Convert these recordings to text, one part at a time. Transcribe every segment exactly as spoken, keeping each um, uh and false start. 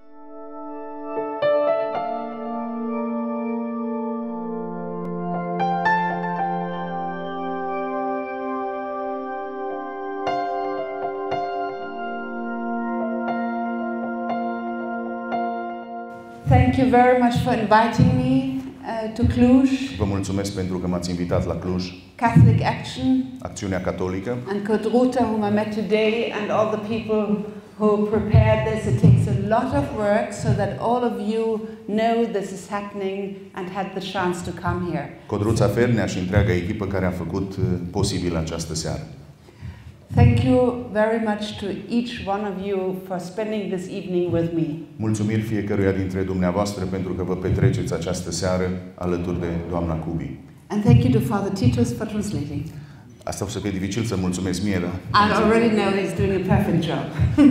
Thank you very much for inviting me uh, to Cluj. Vă mulțumesc pentru că m-ați invitat la Cluj. Catholic Action. Acțiunea Catolică. And Codruta, whom I met today, and all the people who prepared this. It takes a lot of work so that all of you know this is happening and had the chance to come here. Codruța Fernea și întreaga echipă care a făcut posibil această seară. Thank you very much to each one of you for spending this evening with me. Mulțumiri fiecăruia dintre dumneavoastră pentru că vă petreceți această seară alături de doamna Cubi. And thank you to Father Titus for translating. Asta o să fie dificil să mulțumesc mie, dar I already know he's doing a perfect job.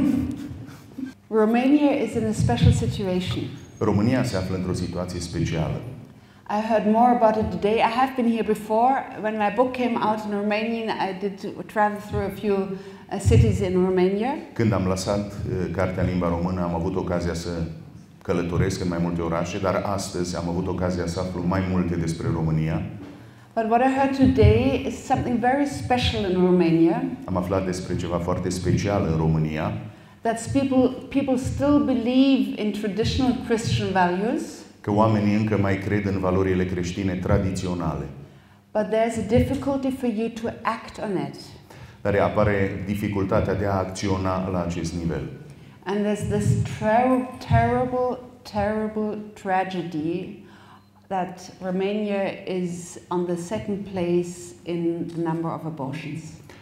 Romania is in a special situation. România se află într-o situație specială. I heard more about it today. I have been here before. When my book came out in Romanian, I did travel through a few uh, cities in Romania. Când am lăsat uh, cartea în limba română, am avut ocazia să călătoresc în mai multe orașe, dar astăzi am avut ocazia să aflu mai multe despre România. But what I heard today is something very special in Romania. Am aflat despre ceva foarte special în România. That people people still believe in traditional Christian values. Că oamenii încă mai cred în valorile creștine tradiționale. But there's a difficulty for you to act on it. Dar apare dificultatea de a acționa la acest nivel. And there's this ter terrible, terrible tragedy that Romania is on the second place in the number of abortions.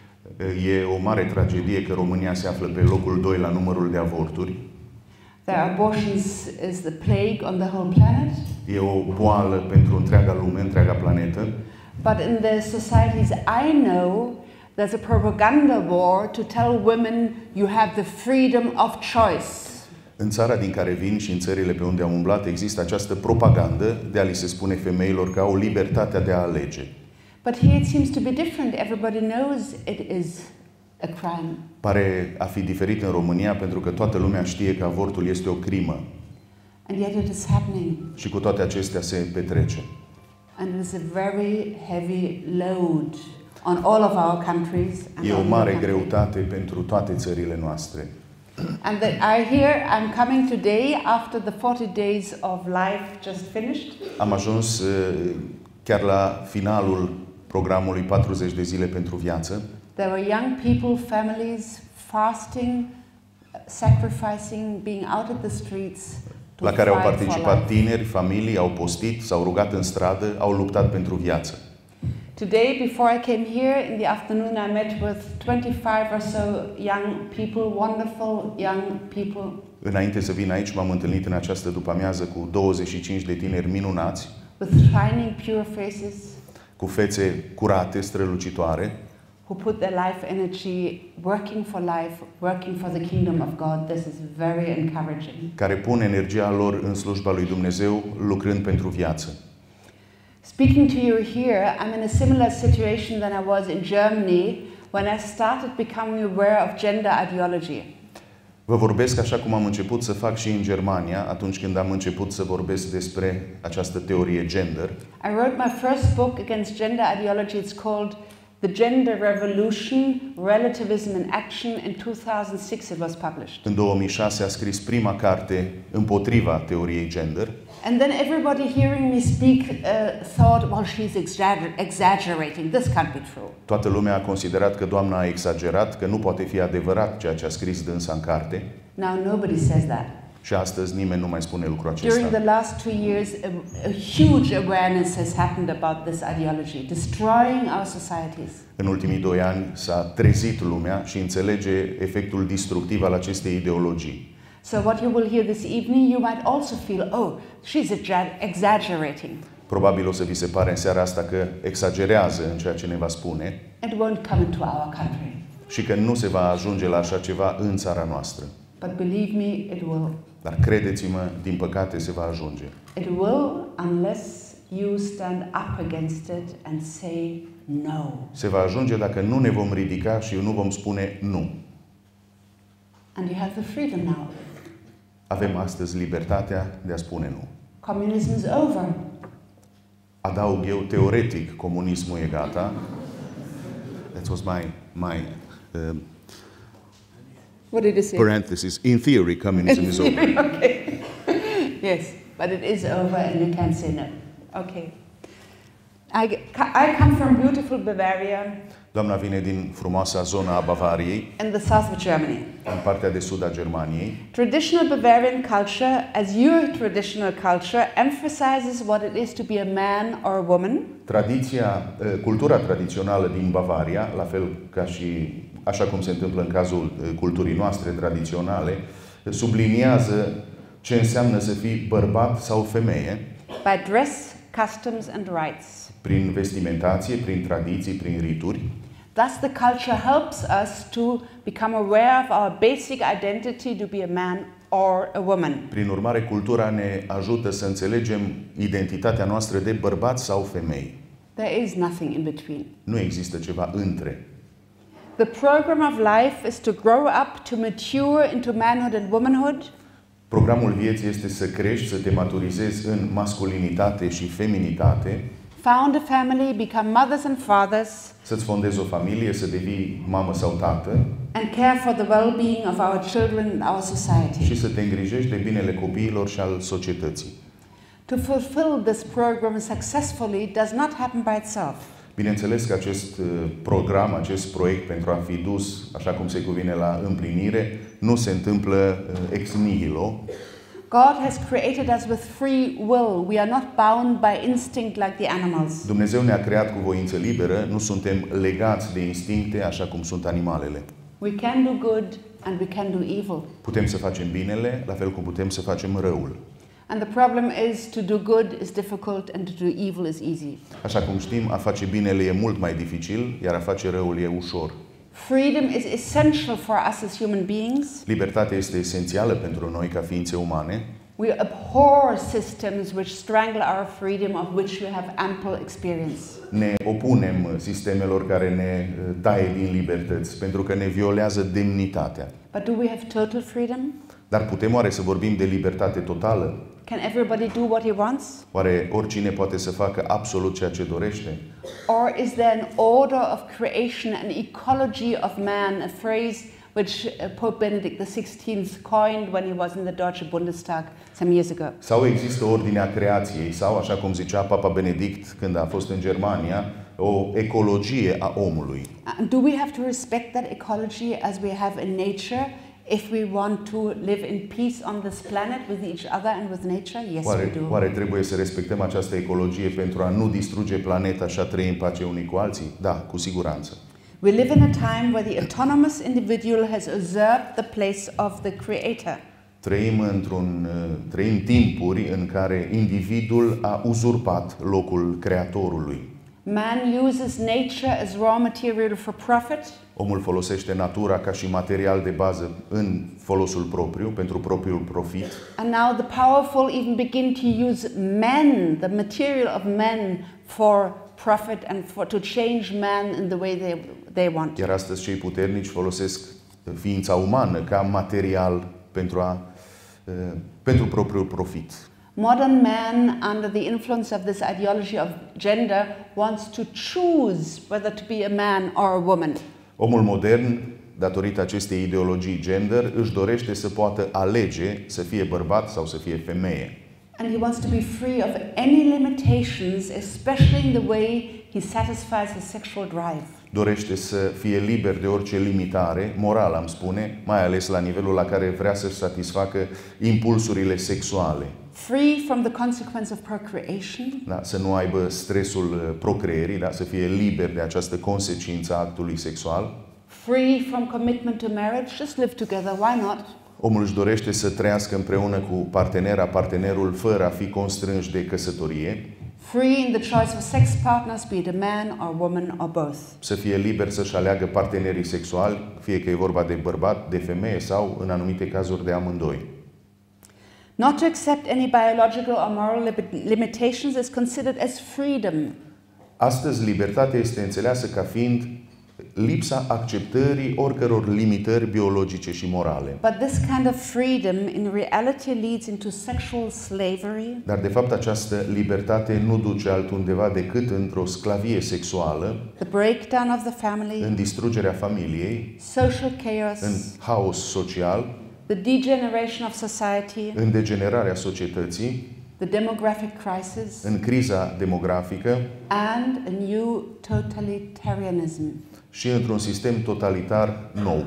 E o mare tragedie că România se află pe locul doi la numărul de avorturi. The abortions is the plague on the whole planet. E o boală pentru întreaga lume, întreaga planetă. But in the societies I know, there's a propaganda war to tell women you have the freedom of choice. În țara din care vin și în țările pe unde am umblat există această propagandă de a li se spune femeilor că au libertatea de a alege. But here it seems to be different. Everybody knows it is a crime. Pare a fi diferit în România pentru că toată lumea știe că avortul este o crimă. And yet it is happening. Și cu toate acestea se petrece. And it is a very heavy load on all of our countries. E o mare greutate pentru toate țările noastre. And that I hear I'm coming today after the forty days of life just finished. Am ajuns chiar la finalul programului patruzeci de zile pentru viață. There were young people, families fasting, sacrificing, being out at the streets. La care au participat tineri, familii, au postit, s-au rugat în stradă, au luptat pentru viață. Today, before I came here in the afternoon, I met with twenty-five or so young people, wonderful young people. Înainte să vin aici, m-am întâlnit în această după-amiază cu douăzeci și cinci de tineri minunați. With shining, pure faces. Cu fețe curate, strălucitoare. Who put their life energy working for life, working for the kingdom of God. This is very encouraging. Care pun energia lor în slujba lui Dumnezeu, lucrând pentru viață. Speaking to you here, I'm in a similar situation than I was in Germany when I started becoming aware of gender ideology. Vă vorbesc așa cum am început să fac și în Germania, atunci când am început să vorbesc despre această teorie gender. I wrote my first book against gender ideology. It's called The Gender Revolution, Relativism in Action. In two thousand six it was published. În două mii șase a scris prima carte împotriva teoriei gender. And then everybody hearing me speak uh, thought, well, she's exagger exaggerating. This can't be true. Toată lumea a considerat că doamna a exagerat, că nu poate fi adevărat ceea ce a scris dânsa în carte. Now nobody says that. Și astăzi nimeni nu mai spune lucrul acesta. During the last two years, a, a huge awareness has happened about this ideology, destroying our societies. În ultimii doi ani s-a trezit lumea și înțelege efectul destructiv al acestei ideologii. So what you will hear this evening, you might also feel, oh, she's exaggerating. Probabil o să vi se pare în seara asta că exagerează în ceea ce ne va spune. It won't come into our country. Și că nu se va ajunge la așa ceva în țara noastră. But believe me, it will. Dar credeți-mă, din păcate se va ajunge. It will unless you stand up against it and say no. Se va ajunge dacă nu ne vom ridica și nu vom spune nu. And you have the freedom now. Avem astăzi libertatea de a spune nu. Communism is over. Adaug eu, teoretic, comunismul e gata. That was my, my uh, What did you say? parenthesis. In theory, communism is over. Okay. Yes, but it is over and you can't say no. Okay. I, I come from beautiful Bavaria. Doamna vine din frumoasa zona a Bavariei, in the south of Germany. în partea de sud a Germaniei. Traditional Bavarian culture, as your traditional culture, emphasizes what it is to be a man or a woman. Tradiția, cultura tradițională din Bavaria, la fel ca și așa cum se întâmplă în cazul culturii noastre tradiționale, subliniază ce înseamnă să fii bărbat sau femeie. By dress, customs and rites. Prin vestimentație, prin tradiții, prin rituri. Thus the culture helps us to become aware of our basic identity to be a man or a woman. Prin urmare, cultura ne ajută să înțelegem identitatea noastră de bărbat sau femei. There is nothing in between. Nu există ceva între. The program of life is to grow up, to mature into manhood and womanhood. Programul vieții este să crești, să te maturizezi în masculinitate și feminitate. Found a family, become mothers and fathers. Să-ți fondezi o familie, să devii mamă sau tată. And care for the well-being of our children and our society. Și să te îngrijești de binele copiilor și al societății. To fulfill this program successfully does not happen by itself. Bineînțeles că acest program, acest proiect pentru a fi dus, așa cum se cuvine, la împlinire, nu se întâmplă ex nihilo. God has created us with free will. We are not bound by instinct like the animals. Dumnezeu ne-a creat cu voință liberă, nu suntem legați de instincte așa cum sunt animalele. We can do good and we can do evil. Putem să facem binele, la fel cum putem să facem răul. And the problem is to do good is difficult and to do evil is easy. Așa cum știm, a face binele e mult mai dificil, iar a face răul e ușor. Freedom is essential for us as human beings. Libertatea este esențială pentru noi ca ființe umane. We abhor systems which strangle our freedom, of which we have ample experience. Ne opunem sistemelor care ne taie din libertăți, pentru că ne violează demnitatea. But do we have total freedom? Dar putem oare să vorbim de libertate totală? Can everybody do what he wants? Oare oricine poate să facă absolut ceea ce dorește? Or is there an order of creation, an ecology of man, a phrase which Pope Benedict the sixteenth coined when he was in the Deutsche Bundestag some years ago? Sau există ordinea creației, sau, așa cum zicea Papa Benedict când a fost în Germania, o ecologie a omului. And do we have to respect that ecology as we have in nature? If we want to live in peace on this planet with each other and with nature, yes, oare, we do. Oare trebuie să respectăm această ecologie pentru a nu distruge planeta și a trăi în pace unii cu alții? Da, cu siguranță. We live in a time where the autonomous individual has usurped the place of the creator. Trăim într-un trăim timpuri în care individul a uzurpat locul creatorului. Man uses nature as raw material for profit. Omul folosește natura ca și material de bază în folosul propriu, pentru propriul profit. And now the powerful even begin to use men, the material of men, for profit and for to change man in the way they they want. Iar astăzi cei puternici folosesc ființa umană ca material pentru a uh, pentru propriul profit. Modern man, under the influence of this ideology of gender, wants to choose whether to be a man or a woman. Omul modern, datorită acestei ideologii gender, își dorește să poată alege să fie bărbat sau să fie femeie. And he wants to be free of any limitations, especially in the way he satisfies his sexual drive. Dorește să fie liber de orice limitare, morală am spune, mai ales la nivelul la care vrea să-și satisfacă impulsurile sexuale. Free from the consequence of procreation. Da, să nu aibă stresul procreerii, da, să fie liber de această consecință a actului sexual. Free from commitment to marriage, just live together, why not? Omul își dorește să trăiască împreună cu partenera, partenerul, fără a fi constrânși de căsătorie. Free in the choice of sex partners, be it a man or woman or both. Să fie liber să-și aleagă partenerii sexuali, fie că e vorba de bărbat, de femeie sau, în anumite cazuri, de amândoi. Not to accept any biological or moral limitations is considered as freedom. Astăzi, libertatea este înțeleasă ca fiind lipsa acceptării oricăror limitări biologice și morale. But this kind of freedom in reality leads into sexual slavery. Dar de fapt această libertate nu duce altundeva decât într-o sclavie sexuală, The breakdown of the family, în distrugerea familiei, social chaos, în haos social, the degeneration of society, în degenerarea societății, the demographic crisis, în criza demografică and a new totalitarianism. și într-un sistem totalitar nou.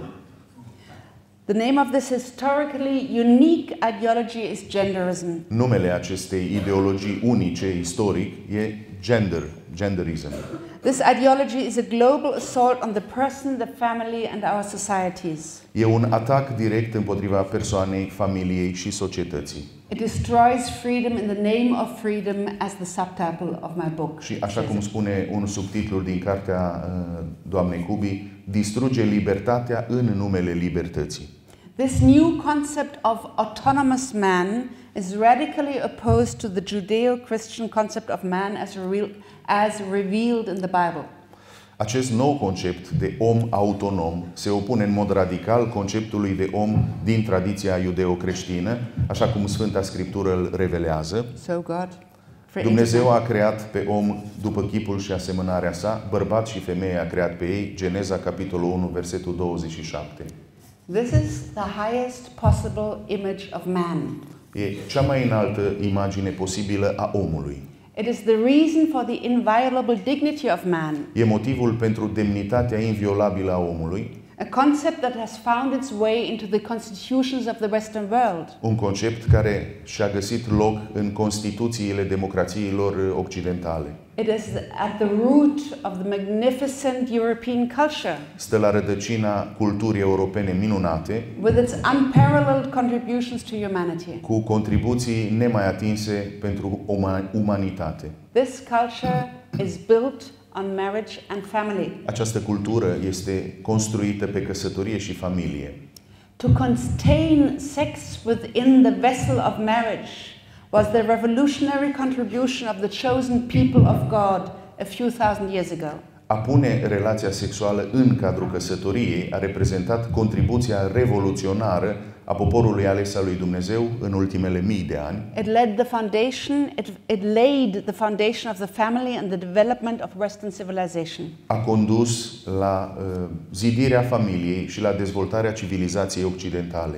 The name of this historically unique ideology is genderism. Numele acestei ideologii unice, istoric, e gender, genderism. This ideology is a global assault on the person, the family, and our societies. E un atac direct împotriva persoanei, familiei și societății. It destroys freedom in the name of freedom, as the subtitle of my book. Și așa cum spune un subtitlu din cartea uh, doamnei Kubi, distruge libertatea în numele libertății. This new concept of autonomous man is radically opposed to the Judeo-Christian concept of man as, revealed, as revealed in the Bible. Acest nou concept de om autonom se opune în mod radical conceptului de om din tradiția iudeo-creștină, așa cum Sfânta Scriptură îl revelează. So God, Dumnezeu a creat pe om după chipul și asemănarea sa, bărbat și femeie a creat pe ei, Geneza capitolul unu, versetul douăzeci și șapte. This is the highest possible image of man. E cea mai înaltă imagine posibilă a omului. It is the reason for the inviolable dignity of man, E motivul pentru demnitatea inviolabilă a omului, a concept that has found its way into the constitutions of the Western world. un concept care și-a găsit loc în constituțiile democrațiilor occidentale. It is at the root of the magnificent European culture, Stă la rădăcina culturii europene minunate, with its unparalleled contributions to humanity. cu contribuții nemai atinse pentru uma- umanitate. This culture is built on marriage and family. Această cultură este construită pe căsătorie și familie. To contain sex within the vessel of marriage was the revolutionary contribution of the chosen people of God a few thousand years ago. A pune relația sexuală în cadrul căsătoriei a reprezentat contribuția revoluționară a poporului ales al lui Dumnezeu în ultimele mii de ani. It led the foundation, it, it laid the foundation of the family and the development of Western civilization. A condus la uh, zidirea familiei și la dezvoltarea civilizației occidentale.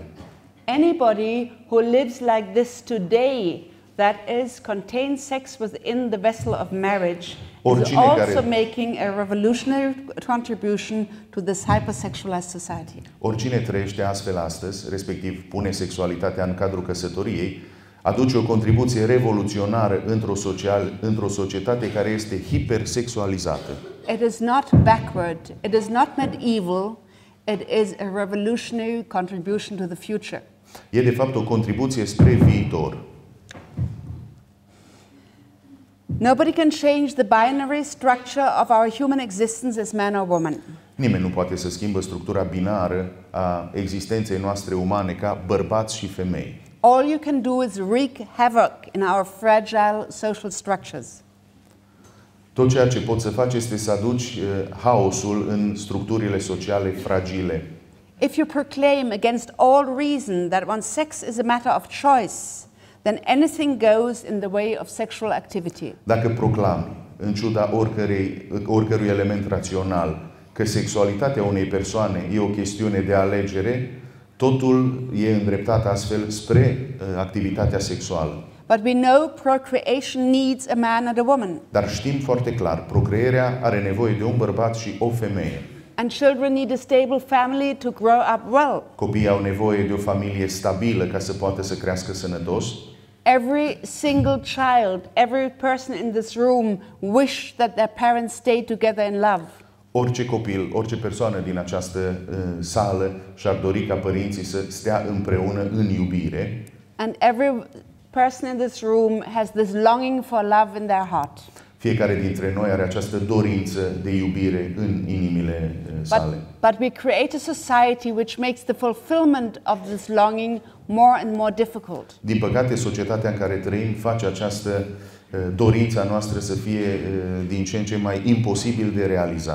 Anybody who lives like this today, that is, contains sex within the vessel of marriage, is Oricine also care- making a revolutionary contribution to this hypersexualized society. Oricine trăiește astfel astăzi, respectiv pune sexualitatea în cadrul căsătoriei, aduce o contribuție revoluționară într-o, social, într-o societate care este hipersexualizată. It is not backward, it is not medieval, it is a revolutionary contribution to the future. E de fapt o contribuție spre viitor. Nobody can change the binary structure of our human existence as man or woman. Nimeni nu poate să schimbă structura binară a existenței noastre umane ca bărbați și femei. All you can do is wreak havoc in our fragile social structures. Tot ceea ce poți să faci este să aduci uh, haosul în structurile sociale fragile. If you proclaim against all reason that one's sex is a matter of choice, then anything goes in the way of sexual activity. Dacă proclami, în ciuda oricărei, oricărui element rațional, că sexualitatea unei persoane e o chestiune de alegere, totul e îndreptat astfel spre uh, activitatea sexuală. But we know procreation needs a man and a woman, Dar știm foarte clar, procreerea are nevoie de un bărbat și o femeie. and children need a stable family to grow up well. Copiii au nevoie de o familie stabilă ca să poată să crească sănătos. Every single child, every person in this room wish that their parents stay together in love. Orice copil, orice persoană din această uh, sală și-ar dori ca părinții să stea împreună în iubire. And every person in this room has this longing for love in their heart. Fiecare dintre noi are această dorință de iubire în inimile uh, sale. But, but we create a society which makes the fulfillment of this longing more and more difficult. Din păcate, societatea în care trăim face această uh, dorință noastră să fie uh, din ce în ce mai imposibil de realizat.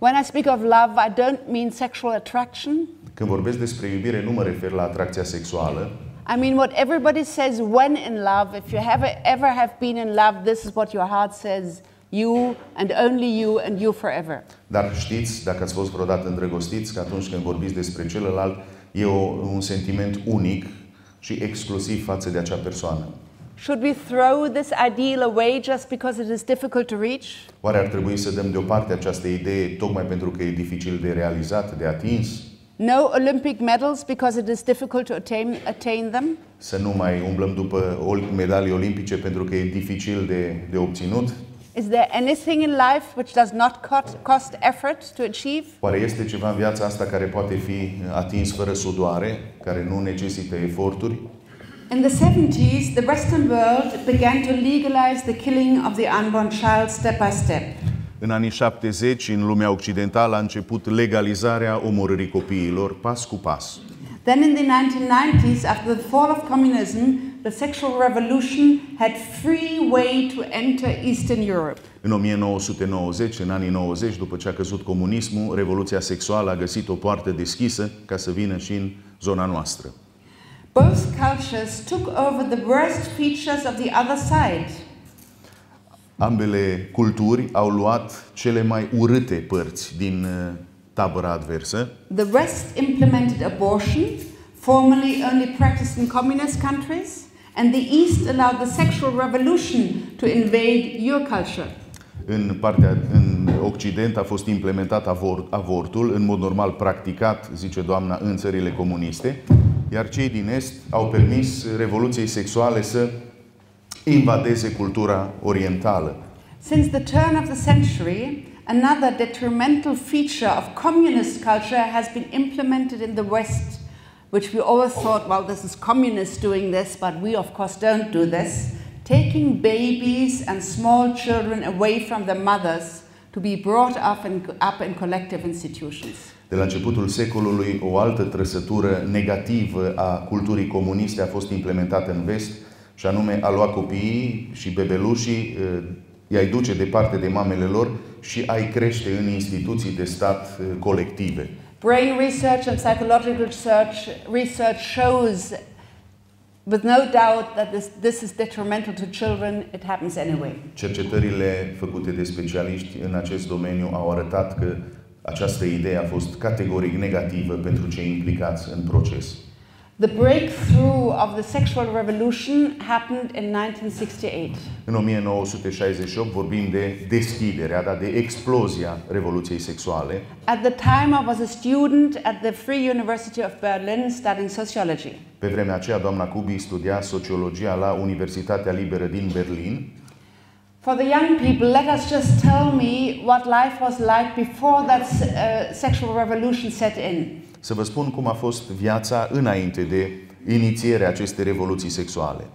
When I speak of love, I don't mean sexual attraction. Când vorbesc despre iubire, nu mă refer la atracția sexuală. I mean what everybody says when in love. If you have ever have been in love, this is what your heart says, you and only you and you forever. Dar știți, dacă ați fost vreodată îndrăgostiți, că atunci când vorbiți despre celălalt, e o, un sentiment unic și exclusiv față de acea persoană. Should we throw this ideal away just because it is difficult to reach? Oare ar trebui să dăm deoparte această idee tocmai pentru că e dificil de realizat, de atins? No Olympic medals because it is difficult to attain, attain them? Să nu mai umblăm după medalii olimpice pentru că e dificil de, de obținut? Is there anything in life which does not cost effort to achieve? Oare este ceva în viața asta care poate fi atins fără sudoare, care nu necesită eforturi? In the seventies, the Western world began to legalize the killing of the unborn child step by step. În anii șaptezeci, în lumea occidentală, a început legalizarea omorârii copiilor, pas cu pas. Then in the nineteen nineties, after the fall of communism, the sexual revolution had free way to enter Eastern Europe. În o mie nouă sute nouăzeci, în anii nouăzeci, după ce a căzut comunismul, revoluția sexuală a găsit o poartă deschisă ca să vină și în zona noastră. Both cultures took over the worst features of the other side. Ambele culturi au luat cele mai urâte părți din tabăra adversă. The West implemented abortion, formerly only practiced in communist countries, and the East allowed the sexual revolution to invade your culture. În partea în Occident a fost implementat avort, avortul, în mod normal practicat, zice doamna, în țările comuniste, iar cei din Est au permis revoluției sexuale să invadeze cultura orientală. Since the turn of the century, another detrimental feature of communist culture has been implemented in the West, which we always thought, well, this is communists doing this, but we of course don't do this, taking babies and small children away from their mothers to be brought up in, up in collective institutions. De la începutul secolului, o altă trăsătură negativă a culturii comuniste a fost implementată în Vest, și anume a lua copiii și bebelușii, i-ai duce departe de mamele lor și ai crește în instituții de stat colective. Brain research and psychological research, research shows with no doubt that this, this is detrimental to children. It happens anyway. Cercetările făcute de specialiști în acest domeniu au arătat că această idee a fost categoric negativă pentru cei implicați în proces. The breakthrough of the sexual revolution happened in nineteen sixty-eight. În o mie nouă sute șaizeci și opt vorbim de deschiderea, da, de explozia revoluției sexuale. At the time I was a student at the Free University of Berlin studying sociology. Pe vremea aceea doamna Kubi studia sociologia la Universitatea Liberă din Berlin. For the young people, let us just tell me what life was like before that uh, sexual revolution set in. Să vă spun cum a fost viața înainte de inițierea acestei revoluții sexuale.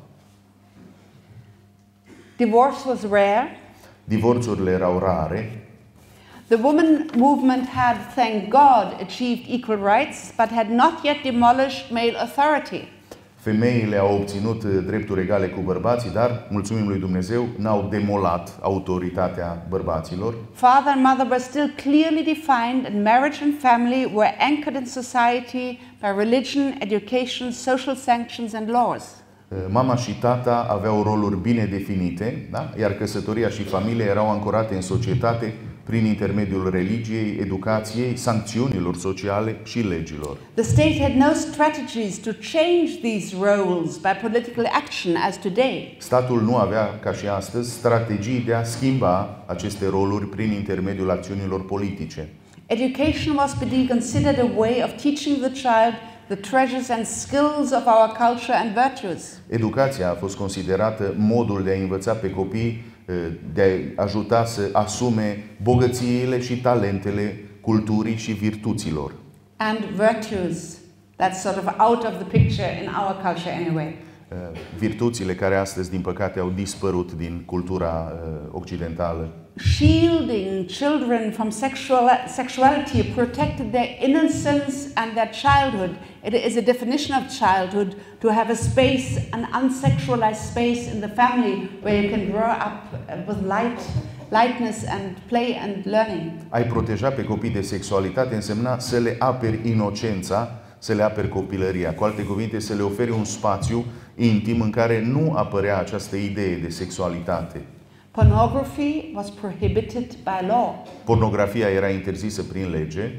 Divorce was rare. Divorțurile erau rare. The women movement had, thank God, achieved equal rights, but had not yet demolished male authority. Femeile au obținut drepturi egale cu bărbații, dar, mulțumim lui Dumnezeu, n-au demolat autoritatea bărbaților. Father and mother were still clearly defined, and marriage and family were anchored in society by religion, education, social sanctions and laws. Mama și tata aveau roluri bine definite, da? Iar căsătoria și familia erau ancorate în societate prin intermediul religiei, educației, sancțiunilor sociale și legilor. The state had no strategies to change these roles by political action as today. Statul nu avea, ca și astăzi, strategii de a schimba aceste roluri prin intermediul acțiunilor politice. Education was to be considered a way of teaching the child the treasures and skills of our culture and virtues. Educația a fost considerată modul de a învăța pe copii, de a ajuta să asume bogățiile și talentele culturii și virtuților. And virtues. That's sort of out of the picture in our culture anyway. virtuțile care astăzi, din păcate, au dispărut din cultura occidentală. Shielding children from sexual, sexuality protected their innocence and their childhood. It is a definition of childhood to have a space, an unsexualized space in the family where you can grow up with light, lightness and play and learning. Ai proteja pe copii de sexualitate însemna să le aperi inocența, să le aperi copilăria. Cu alte cuvinte, să le oferi un spațiu intim în care nu apărea această idee de sexualitate. Pornography was prohibited by law. Pornografia era interzisă prin lege.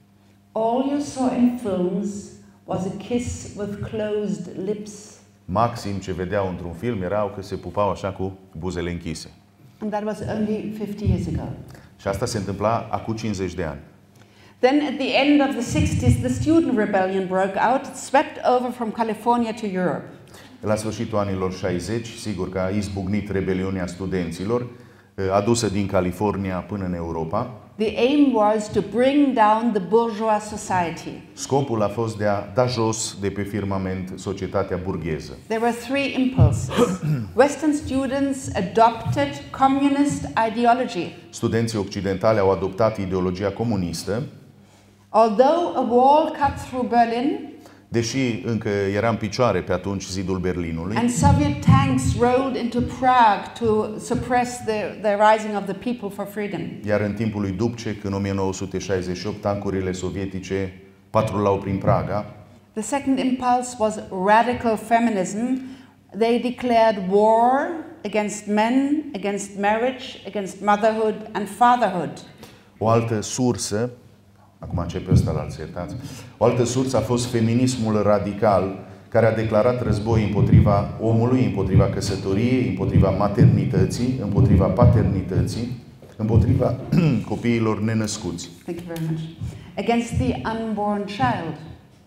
All you saw in films was a kiss with closed lips. Maxim ce vedeau într-un film erau că se pupau așa cu buzele închise. And that was only fifty years ago. Și asta se întâmpla acum cincizeci de ani. Then at the end of the sixties, the student rebellion broke out. It swept over from California to Europe. La sfârșitul anilor șaizeci, sigur că a izbucnit rebeliunea studenților, adusă din California până în Europa. The aim was to bring down the bourgeois society. Scopul a fost de a da jos de pe firmament societatea burgheză. There were three impulses. Western students adopted communist ideology. Studenții occidentali au adoptat ideologia comunistă. Although a wall cut through Berlin, deși încă era în picioare pe atunci zidul Berlinului, and Soviet tanks rolled into Prague to suppress the, the rising of the people for freedom. Iar în timpul lui Dubček, în o mie nouă sute șaizeci și opt, tancurile sovietice patrulau prin Praga. The second impulse was radical feminism. They declared war against men, against marriage, against motherhood and fatherhood. O altă sursă, acum începe ăsta la alții, iertați. O altă sursă a fost feminismul radical, care a declarat război împotriva omului, împotriva căsătoriei, împotriva maternității, împotriva paternității, împotriva copiilor nenăscuți. Thank you very much. Against the unborn child.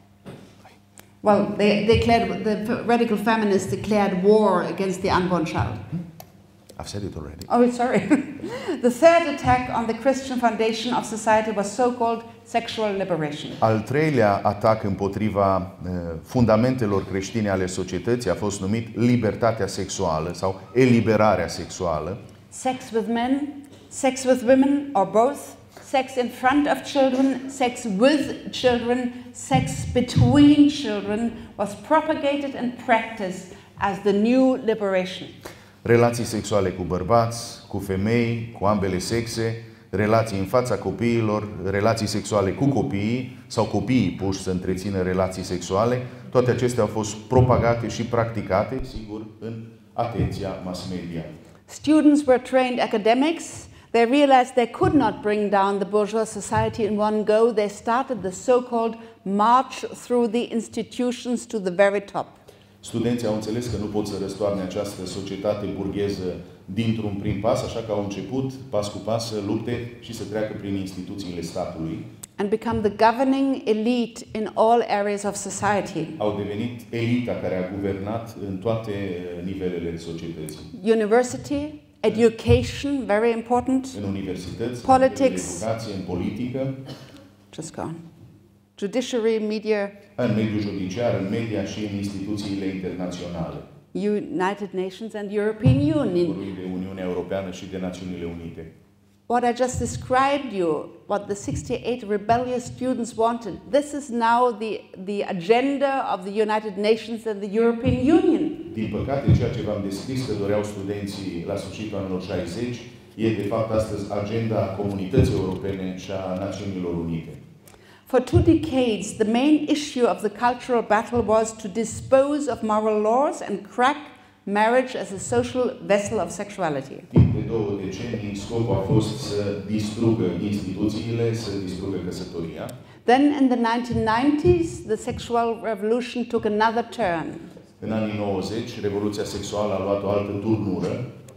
Well, they declared, the radical feminists declared war against the unborn child. I've said it already. Oh, sorry. The third attack on the Christian foundation of society was so-called sexual liberation. Al treilea atac împotriva uh, fundamentelor creștine ale societății a fost numit libertatea sexuală sau eliberarea sexuală. Sex with men, sex with women or both, sex in front of children, sex with children, sex between children was propagated and practiced as the new liberation. Relații sexuale cu bărbați, cu femei, cu ambele sexe, relații în fața copiilor, relații sexuale cu copiii sau copiii puși să întrețină relații sexuale, toate acestea au fost propagate și practicate, sigur, în atenția mass media. Students were trained academics. They realized they could not bring down the bourgeois society in one go. They started the so-called march through the institutions to the very top. Studenții au înțeles că nu pot să răstoarne această societate burgheză dintr-un prim pas, așa că au început, pas cu pas, să lupte și să treacă prin instituțiile statului. And become the governing elite in all areas of society. Au devenit elita care a guvernat în toate nivelele societății. University, education, very important. În universități, politics, în educație, în politică. Just go on. Judiciary, media. În mediul judiciar, în media și în instituțiile internaționale. United Nations and European Union. Vorbim de Uniunea Europeană și de Națiunile Unite. What I just described you, what the sixty-eight rebellious students wanted, this is now the, the agenda of the United Nations and the European Union. Din păcate, ceea ce v-am descris că doreau studenții la sfârșitul anilor șaizeci e de fapt astăzi agenda Comunității Europene și a Națiunilor Unite. For two decades, the main issue of the cultural battle was to dispose of moral laws and crack marriage as a social vessel of sexuality. Timp de două decenii, scopul a fost să distrugă instituțiile, să distrugă căsătoria. Then in the nineteen nineties, the sexual revolution took another turn. În anii nouăzeci, revoluția sexuală a luat o altă turnură.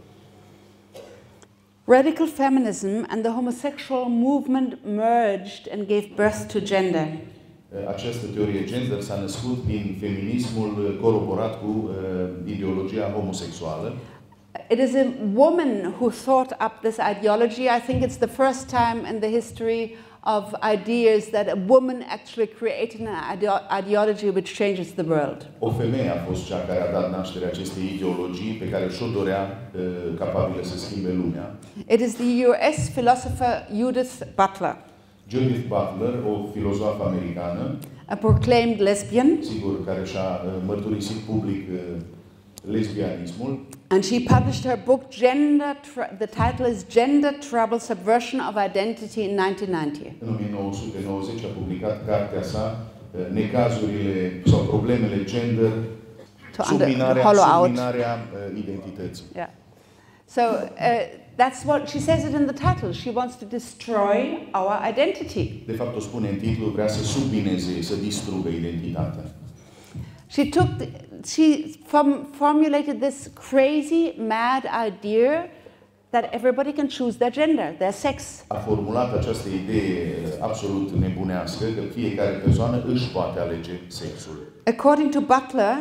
Radical feminism and the homosexual movement merged and gave birth to gender. Această teorie gender s-a născut din feminismul coroborat cu uh, ideologia homosexuală. It is a woman who thought up this ideology. I think it's the first time in the history of ideas that a woman actually created an ideo- ideology which changes the world. O femeie a fost cea care a dat naștere acestei ideologii pe care și-o dorea uh, capabilă să schimbe lumea. It is the U S philosopher Judith Butler, Judith Butler, o filozofă americană, a proclaimed lesbian, sigur, care și-a uh, mărturisit public uh, lesbianismul. and she published her book Gender Tr- the title is Gender Trouble Subversion of Identity in nineteen ninety. În o mie nouă sute nouăzeci a publicat cartea sa uh, Necazurile sau problemele gender, To under- subminarea, hollow out. subminarea uh, identității. Yeah. So uh, that's what she says it in the title. She wants to destroy our identity. De fapt, o spune în titlu, vrea să submineze, să distrugă identitatea. She took, the, she form, formulated this crazy, mad idea that everybody can choose their gender, their sex. A formulat această idee absolut nebunească că fiecare persoană își poate alege sexul. According to Butler,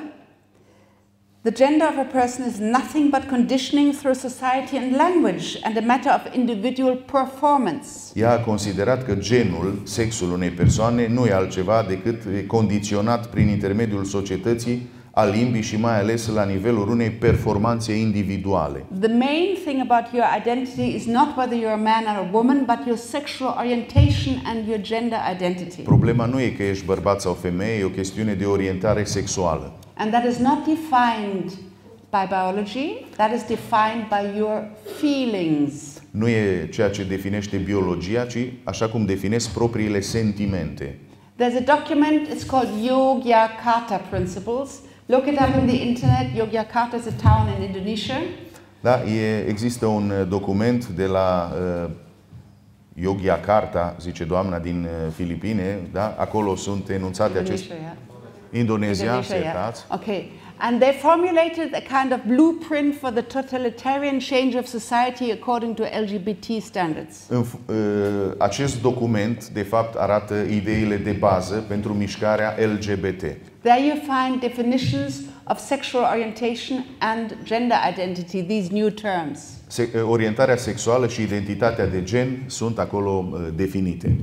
the gender of a person is nothing but conditioning through society and language and a matter of individual performance. Ea a considerat că genul, sexul unei persoane, nu e altceva decât condiționat prin intermediul societății, a limbii și mai ales la nivelul unei performanțe individuale. The main thing about your identity is not whether you're a man or a woman, but your sexual orientation and your gender identity. Problema nu e că ești bărbat sau femeie, e o chestiune de orientare sexuală. And that is not defined by biology, that is defined by your feelings. Nu e ceea ce definește biologia, ci așa cum definesc propriile sentimente. There's a document, it's called Yogyakarta Principles. Look it up in the internet. Yogyakarta is a town in Indonesia. Da, e, există un document de la uh, Yogyakarta, zice doamna, din uh, Filipine, da? Acolo sunt enunțate aceste... Indonesia, yeah. Indonezia, Indonesia, yeah. certați. Okay. And they formulated a kind of blueprint for the totalitarian change of society according to L G B T standards. În, uh, acest document, de fapt, arată ideile de bază pentru mișcarea L G B T. There you find definitions of sexual orientation and gender identity, these new terms. Se, uh, orientarea sexuală și identitatea de gen sunt acolo uh, definite.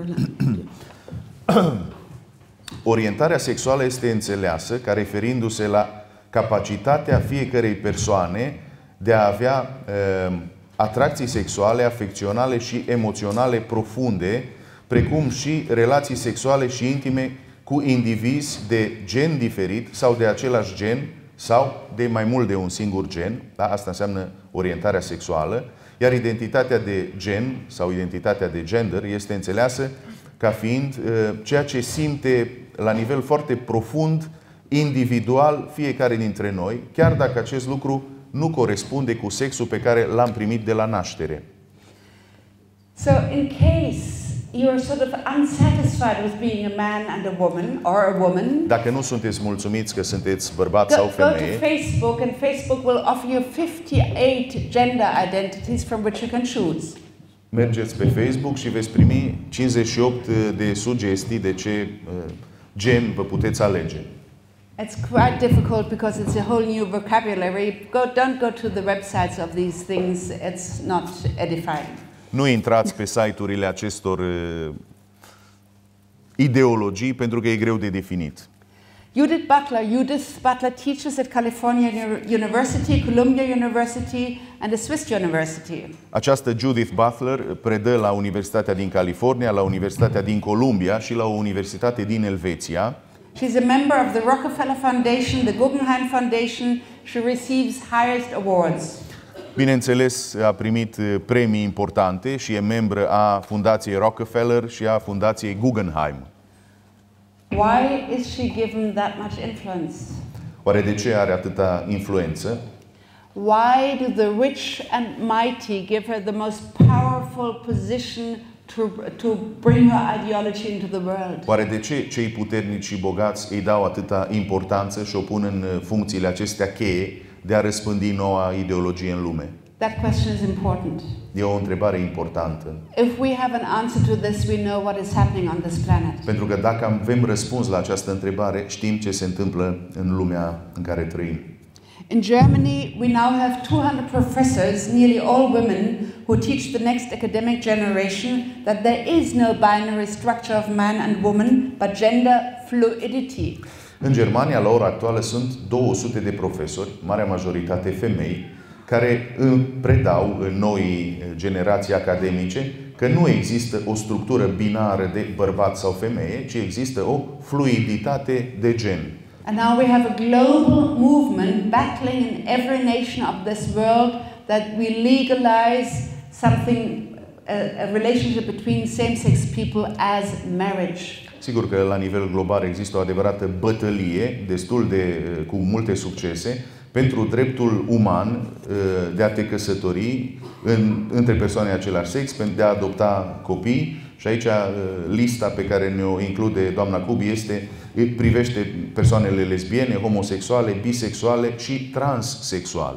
Orientarea sexuală este înțeleasă ca referindu-se la capacitatea fiecărei persoane de a avea uh, atracții sexuale, afecționale și emoționale profunde, precum și relații sexuale și intime cu indivizi de gen diferit sau de același gen sau de mai mult de un singur gen. Da? Asta înseamnă orientarea sexuală. Iar identitatea de gen sau identitatea de gender este înțeleasă ca fiind uh, ceea ce simte la nivel foarte profund, individual, fiecare dintre noi, chiar dacă acest lucru nu corespunde cu sexul pe care l-am primit de la naștere. So, in case you're sort of unsatisfied with being a man and a woman, or a woman, Dacă nu sunteți mulțumiți că sunteți bărbat go, sau go to femeie, Facebook, and Facebook will offer you fifty-eight gender identities from which you can choose. mergeți pe Facebook și veți primi cincizeci și opt de sugestii de ce uh, gen vă puteți alege. It's quite difficult because it's a whole new vocabulary. Go, don't go to the websites of these things. It's not edifying. Nu intrați pe site-urile acestor uh, ideologii pentru că e greu de definit. Judith Butler. Judith Butler teaches at California University, Columbia University, and the Swiss University. Această Judith Butler predă la Universitatea din California, la Universitatea din Columbia și la o universitate din Elveția. She's a member of the Rockefeller Foundation, the Guggenheim Foundation. She receives highest awards. Bineînțeles, a primit premii importante și e membră a Fundației Rockefeller și a Fundației Guggenheim. Why is she given that much influence? Oare de ce are atâta influență? Why do the rich and mighty give her the most powerful position to, to bring her ideology into the world? Oare de ce cei puternici și bogați îi dau atâta importanță și o pun în funcțiile acestea cheie de a răspândi noua ideologie în lume? That question is important. E o întrebare importantă. If we have an answer to this, we know what is happening on this planet. Pentru că dacă avem răspuns la această întrebare, știm ce se întâmplă în lumea în care trăim. In Germany, we now have two hundred professors, nearly all women, who teach the next academic generation that there is no binary structure of man and woman, but gender fluidity. În Germania, la ora actuală, sunt două sute de profesori, marea majoritate femei, care predau în noi generații academice că nu există o structură binară de bărbat sau femeie, ci există o fluiditate de gen. And now we have a global movement battling in every nation of this world that we legalize something, a, a relationship between same-sex people as marriage. Sigur că la nivel global există o adevărată bătălie, destul de cu multe succese, pentru dreptul uman de a te căsători în, între persoane de același sex, de a adopta copii. Și aici lista pe care ne-o include doamna Cubi este, privește persoanele lesbiene, homosexuale, bisexuale și transsexuale.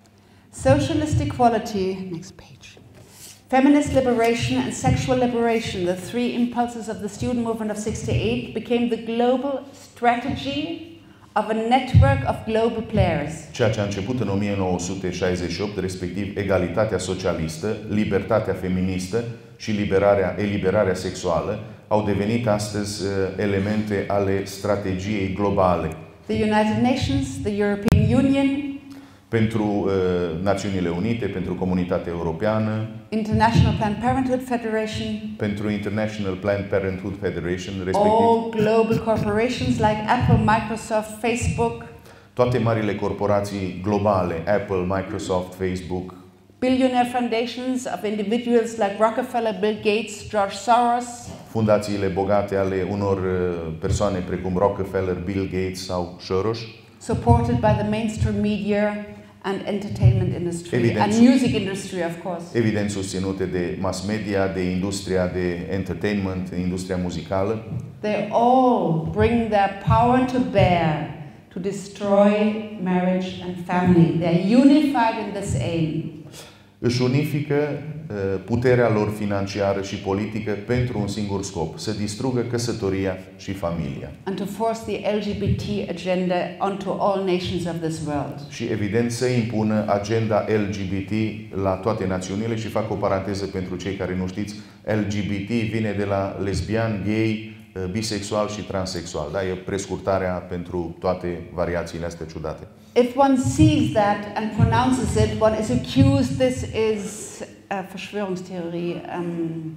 Socialist equality, next page. Feminist liberation and sexual liberation, the three impulses of the student movement of sixty-eight, became the global strategy of a network of global players. Ceea ce a început în o mie nouă sute șaizeci și opt, respectiv egalitatea socialistă, libertatea feministă și liberarea, eliberarea sexuală, au devenit astăzi elemente ale strategiei globale. The United Nations, the European Union, pentru uh, Națiunile Unite, pentru Comunitatea Europeană, International Planned Parenthood Federation, pentru International Planned Parenthood Federation, respectiv all global corporations like Apple, Microsoft, Facebook, toate marile corporații globale, Apple, Microsoft, Facebook, billionaire foundations of individuals like Rockefeller, Bill Gates, George Soros, fundațiile bogate ale unor persoane precum Rockefeller, Bill Gates sau Soros, supported by the mainstream media and entertainment industry, evident, and music industry, of course. Evident susținute de mass media, de industria de entertainment, de industria muzicală. They all bring their power to bear to destroy marriage and family. They are unified in this aim. Își unifică puterea lor financiară și politică pentru un singur scop, să distrugă căsătoria și familia. And to force the L G B T agenda onto all nations of this world. Și evident să impună agenda L G B T la toate națiunile și fac o paranteză pentru cei care nu știți, L G B T vine de la lesbian, gay, bisexual și transexual, da? E prescurtarea pentru toate variațiile astea ciudate. If one sees that and pronounces it, one is accused this is a Verschwörungstheorie, um,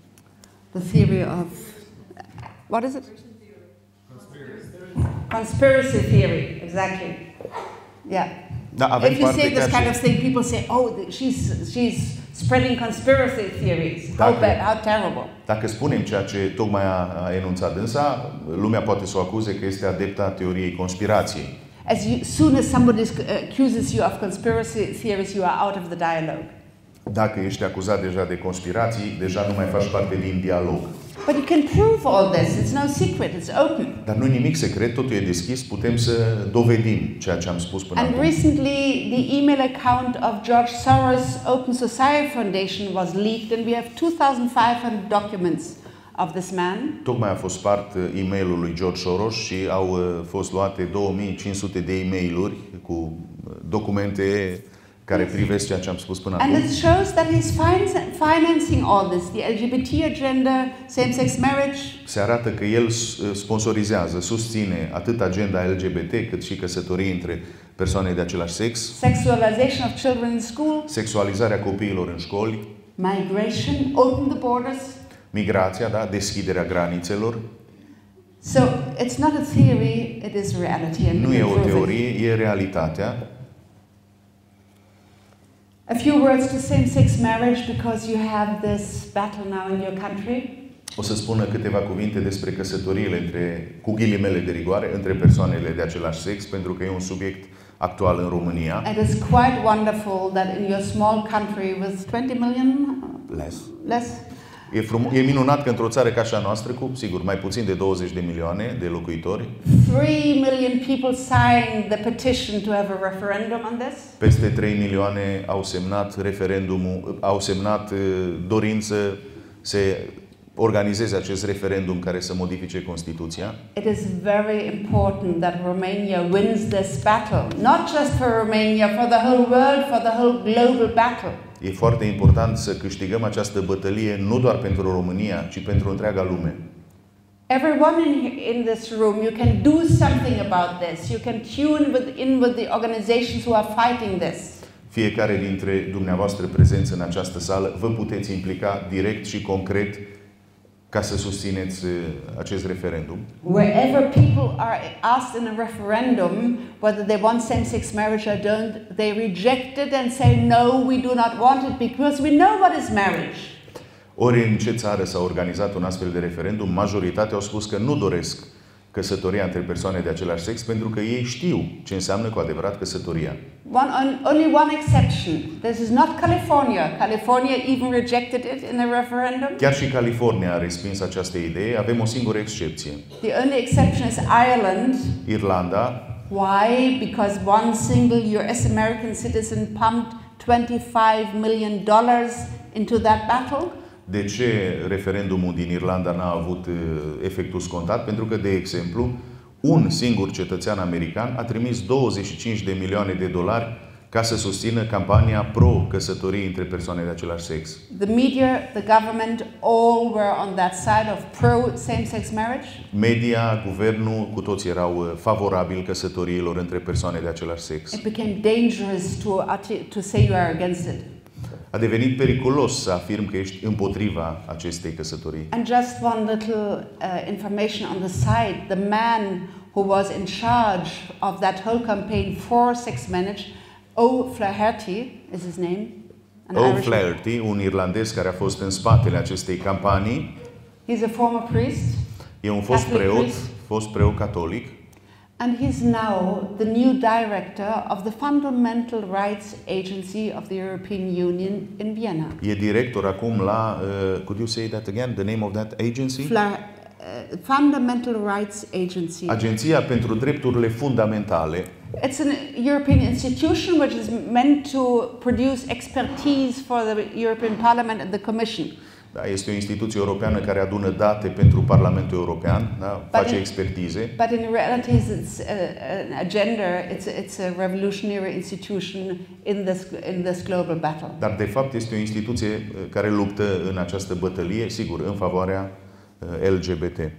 the theory of, what is it? Conspiracy. Conspiracy theory, exactly. Yeah. Da, avem if you say this kind și... of thing, people say, oh, she's, she's spreading conspiracy theories. How Dacă, bad, how terrible. Dacă spunem ceea ce tocmai a, a enunțat dânsa, lumea poate să o acuze că este adepta teoriei conspirației. As you, soon as somebody accuses you of conspiracy theories, you are out of the dialogue. Dacă ești acuzat deja de conspirații, deja nu mai faci parte din dialog. But you can prove all this. It's no secret. It's open. Dar nu e nimic secret, totul e deschis, putem să dovedim ceea ce am spus până And acum. recently, the email account of George Soros Open Society Foundation was leaked, and we have two thousand five hundred documents of this man. Tocmai a fost spart e-mailul lui George Soros și au fost luate două mii cinci sute de e-mailuri cu documente care privesc ceea ce am spus până acum. And it shows that he's financing all this, the L G B T agenda, same-sex marriage. Se arată că el sponsorizează, susține atât agenda L G B T cât și căsătorii între persoane de același sex. Sexualization of children in school. Sexualizarea copiilor în școli. Migration, open the borders. Migrația, da, deschiderea granițelor. So it's not a theory, it is reality. And nu e o teorie, e realitatea. A few words to same-sex marriage because you have this battle now in your country. O să spună câteva cuvinte despre căsătoriile între, cu ghilimele de rigoare, între persoanele de același sex, pentru că e un subiect actual în România. It is quite wonderful that in your small country with twenty million less. less E, frum- e minunat că într-o țară ca așa noastră, cu, sigur, mai puțin de douăzeci de milioane de locuitori, three million people signed the petition to have a referendum on this. Peste trei milioane au semnat referendumul, au semnat dorință se organizeze acest referendum care să modifice Constituția. It is very important that Romania wins this battle, not just for Romania, for the whole world, for the whole global battle. E foarte important să câștigăm această bătălie nu doar pentru România, ci pentru întreaga lume. Everyone in, in this room, you can do something about this. You can tune with, in with the organizations who are fighting this. Fiecare dintre dumneavoastră prezenți în această sală vă puteți implica direct și concret ca să susțineți acest referendum. Wherever people are asked in a referendum whether they want same-sex marriage or don't, they reject it and say, no, we do not want it because we know what is marriage. Ori în ce țară s-a organizat un astfel de referendum, majoritatea au spus că nu doresc căsătoria între persoane de același sex pentru că ei știu ce înseamnă cu adevărat căsătoria. One, on, only one exception. This is not California. California even rejected it in a referendum. Chiar și California a respins această idee. Avem o singură excepție. The only exception is Ireland. Irlanda. Why? Because one single U S American citizen pumped twenty-five million dollars into that battle. De ce referendumul din Irlanda n-a avut uh, efectul scontat? Pentru că, de exemplu, un singur cetățean american a trimis douăzeci și cinci de milioane de dolari ca să susțină campania pro-căsătorii între persoane de același sex. The media, the government, all were on that side of pro same-sex marriage. Media, guvernul, cu toți erau favorabili căsătoriilor între persoane de același sex. It became dangerous to, to say you are against it. A devenit periculos să afirm că ești împotriva acestei căsătorii. And just one little uh, information on the side, the man who was in charge of that whole campaign for sex marriage, O'Flaherty is his name. O'Flaherty, un irlandez care a fost în spatele acestei campanii. He's a former priest. E un fost preot, fost preot catolic. And he's now the new director of the Fundamental Rights Agency of the European Union in Vienna. E director acum la, uh, could you say that again, the name of that agency? Fla uh, Fundamental Rights Agency. Agenția pentru drepturile fundamentale. It's an European institution which is meant to produce expertise for the European Parliament and the Commission. Da, este o instituție europeană care adună date pentru Parlamentul European, da, face in, expertize. But in reality it's a, an agenda, it's a, it's a revolutionary institution in this in this global battle. Dar de fapt este o instituție care luptă în această bătălie, sigur, în favoarea L G B T.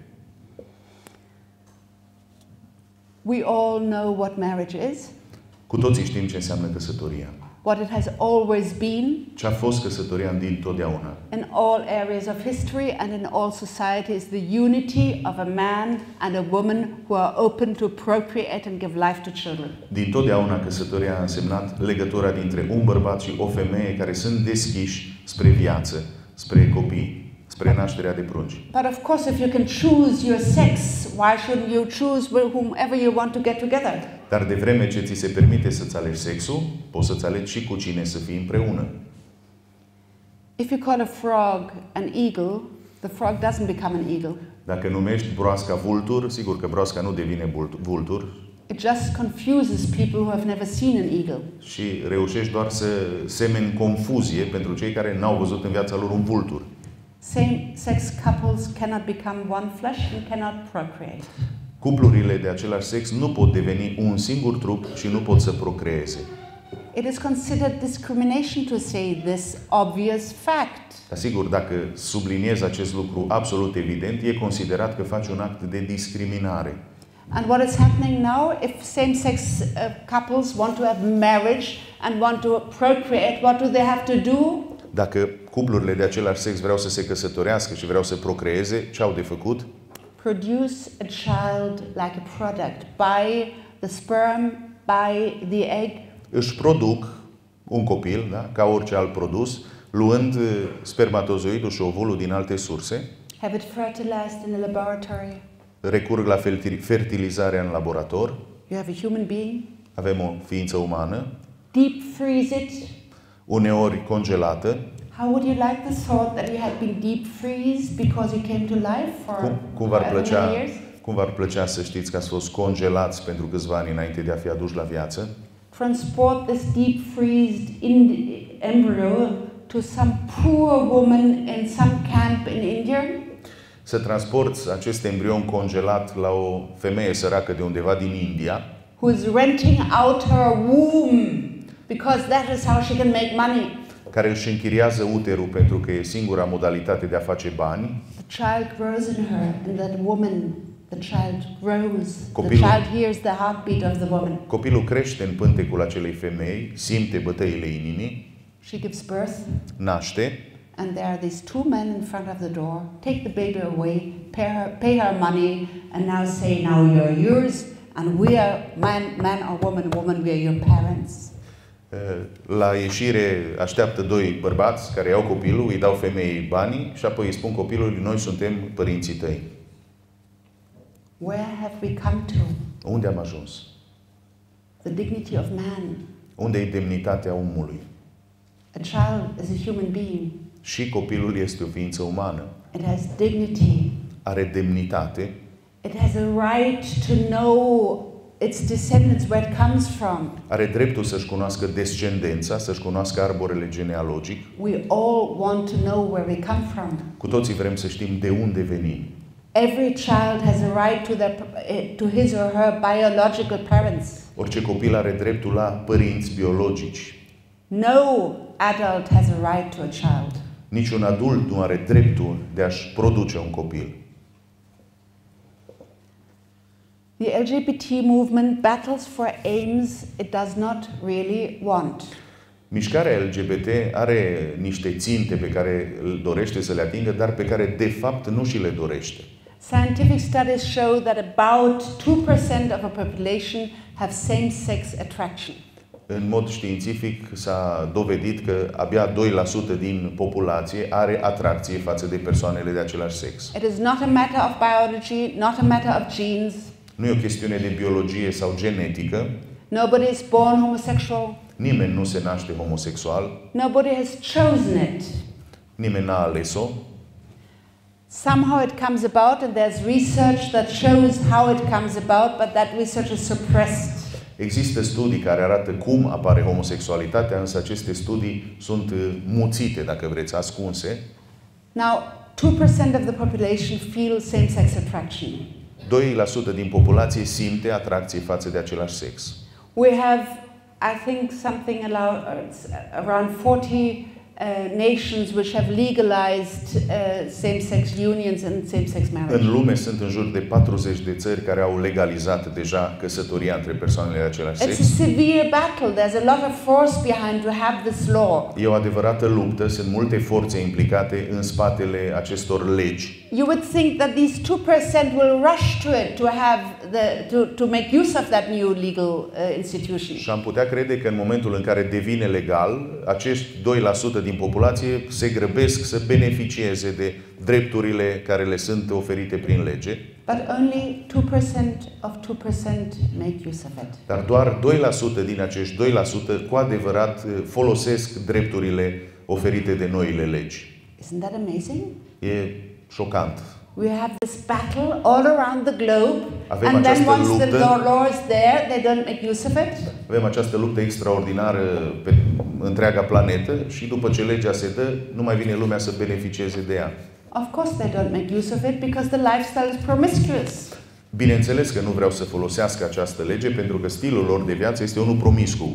We all know what marriage is. Cu toții știm ce înseamnă căsătoria. What it has always been. Ce a fost căsătoria din totdeauna. In all areas of history and in all societies, the unity of a man and a woman who are open to procreate and give life to children. Din totdeauna căsătoria a însemnat legătura dintre un bărbat și o femeie care sunt deschiși spre viață, spre copii, spre nașterea de prunci. But of course, if you can choose your sex, why shouldn't you choose whomever you want to get together? Dar de vreme ce ți se permite să-ți alegi sexul, poți să-ți alegi și cu cine să fii împreună. If you call a frog an eagle, the frog doesn't become an eagle. Dacă numești broasca vultur, sigur că broasca nu devine vultur. It just confuses people who have never seen an eagle. Și reușești doar să semeni confuzie pentru cei care n-au văzut în viața lor un vultur. Same-sex couples cannot become one flesh and cannot procreate. Cuplurile de același sex nu pot deveni un singur trup și nu pot să procreeze. It is considered discrimination to say this obvious fact. Dar sigur, dacă subliniezi acest lucru absolut evident, e considerat că faci un act de discriminare. And what is happening now, if same-sex uh, couples want to have marriage and want to procreate, what do they have to do? Dacă cuplurile de același sex vreau să se căsătorească și vreau să procreeze, ce au de făcut? Produce a child like a product. Buy the sperm, buy the egg. Își produc un copil, da, ca orice alt produs, luând spermatozoidul și ovulul din alte surse. Have it fertilized in a laboratory. Recurg la fertilizarea în laborator. You have a human being. Avem o ființă umană. Deep freeze it. Uneori congelată. How would you like the thought that you had been deep freezed because you came to life for cum, cum v-ar plăcea, years? Cum v-ar plăcea să știți că ați fost congelați pentru câțiva ani înainte de a fi aduși la viață? Transport this deep freezed embryo to some poor woman in some camp in India. să transporți acest embrion congelat la o femeie săracă de undeva din India, who's renting out her womb because that is how she can make money. care își închiriază uterul pentru că e singura modalitate de a face bani. The child grows in her, and that woman, the child grows. Copilul, the child hears the heartbeat of the woman. Copilul crește în pântecul acelei femei, simte bătăile inimii, She gives birth, naște, and there are these two men in front of the door. Take the baby away, pay her, pay her money, and now say, now you're yours, and we are man, man or woman, woman, we are your parents. La ieșire așteaptă doi bărbați care iau copilul, îi dau femeii banii și apoi îi spun copilului, noi suntem părinții tăi. Where have we come to? Unde am ajuns? The dignity of man. Unde e demnitatea omului? A child is a human being. Și copilul este o ființă umană. It has dignity. Are demnitate. It has a right to know its descendants, where it comes from. Are dreptul să-și cunoască descendența, să-și cunoască arborele genealogic. We all want to know where we come from. Cu toții vrem să știm de unde venim. Every child has a right to their, to his or her biological parents. Orice copil are dreptul la părinți biologici. No adult has a right to a child. Niciun adult nu are dreptul de a-și produce un copil. The L G B T movement battles for aims it does not really want. Mișcarea L G B T are niște ținte pe care îl dorește să le atingă, dar pe care de fapt nu și le dorește. Scientific studies show that about two percent of a population have same-sex attraction. În mod științific s-a dovedit că abia doi la sută din populație are atracție față de persoanele de același sex. It is not a matter of biology, not a matter of genes. Nu e o chestiune de biologie sau genetică. Nobody is born homosexual. Nimeni nu se naște homosexual. Nobody has chosen it. Nimeni n-a ales-o. Somehow it comes about, and there's research that shows how it comes about, but that research is suppressed. Există studii care arată cum apare homosexualitatea, însă aceste studii sunt muțite, dacă vreți, ascunse. Now, two percent of the population feel same-sex attraction. doi la sută din populație simte atracție față de același sex. We have, I think, something around forty uh, nations which have legalized uh, same-sex unions and same-sex marriage. În lume sunt în jur de patruzeci de țări care au legalizat deja căsătoria între persoanele de același sex. It's a severe battle. There's a lot of force behind to have this law. E o adevărată luptă, sunt multe forțe implicate în spatele acestor legi. You would think that these two percent will rush to it to have the to, to make use of that new legal uh, institution. Și am putea crede că în momentul în care devine legal, acești doi la sută din populație se grăbesc să beneficieze de drepturile care le sunt oferite prin lege. But only two percent of two percent make use of it. Dar doar doi la sută din acești doi la sută cu adevărat folosesc drepturile oferite de noile legi. Isn't that amazing? E șocant. We have this battle all around the globe, Avem and then această once the luptă. law is there, they don't make use of it. Avem această luptă extraordinară pe întreaga planetă și după ce legea se dă, nu mai vine lumea să beneficieze de ea. Of course they don't make use of it because the lifestyle is promiscuous. Bineînțeles că nu vreau să folosească această lege pentru că stilul lor de viață este unul promiscu.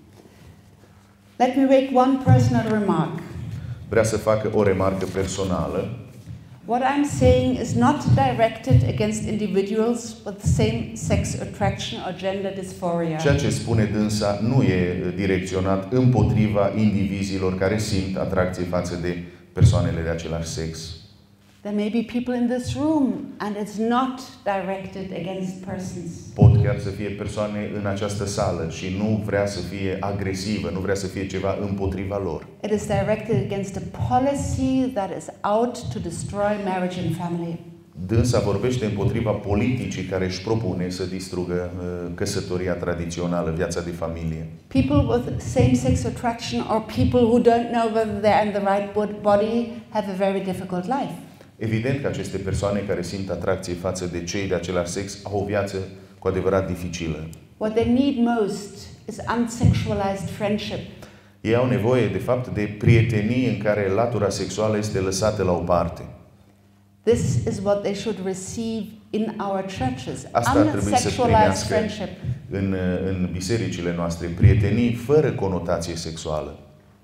Let me make one personal remark. Vrea să facă o remarcă personală. What I'm saying is not directed against individuals with same-sex attraction or gender dysphoria. Ceea ce spune dânsa nu e direcționat împotriva indivizilor care simt atracție față de persoanele de același sex. There may be people in this room and it's not directed against persons. Pot chiar să fie persoane în această sală și nu vrea să fie agresivă, nu vrea să fie ceva împotriva lor. It is directed against a policy that is out to destroy marriage and family. Dânsa vorbește împotriva politicii care își propune să distrugă uh, căsătoria tradițională, viața de familie. People with same-sex attraction or people who don't know whether they're in the right body have a very difficult life. Evident că aceste persoane care simt atracție față de cei de același sex au o viață cu adevărat dificilă. What they need most is unsexualized friendship. Ei au nevoie, de fapt, de prietenii în care latura sexuală este lăsată la o parte. This is what they should receive in our churches. Asta ar trebui să primească friendship. în, în bisericile noastre, prietenii fără conotație sexuală.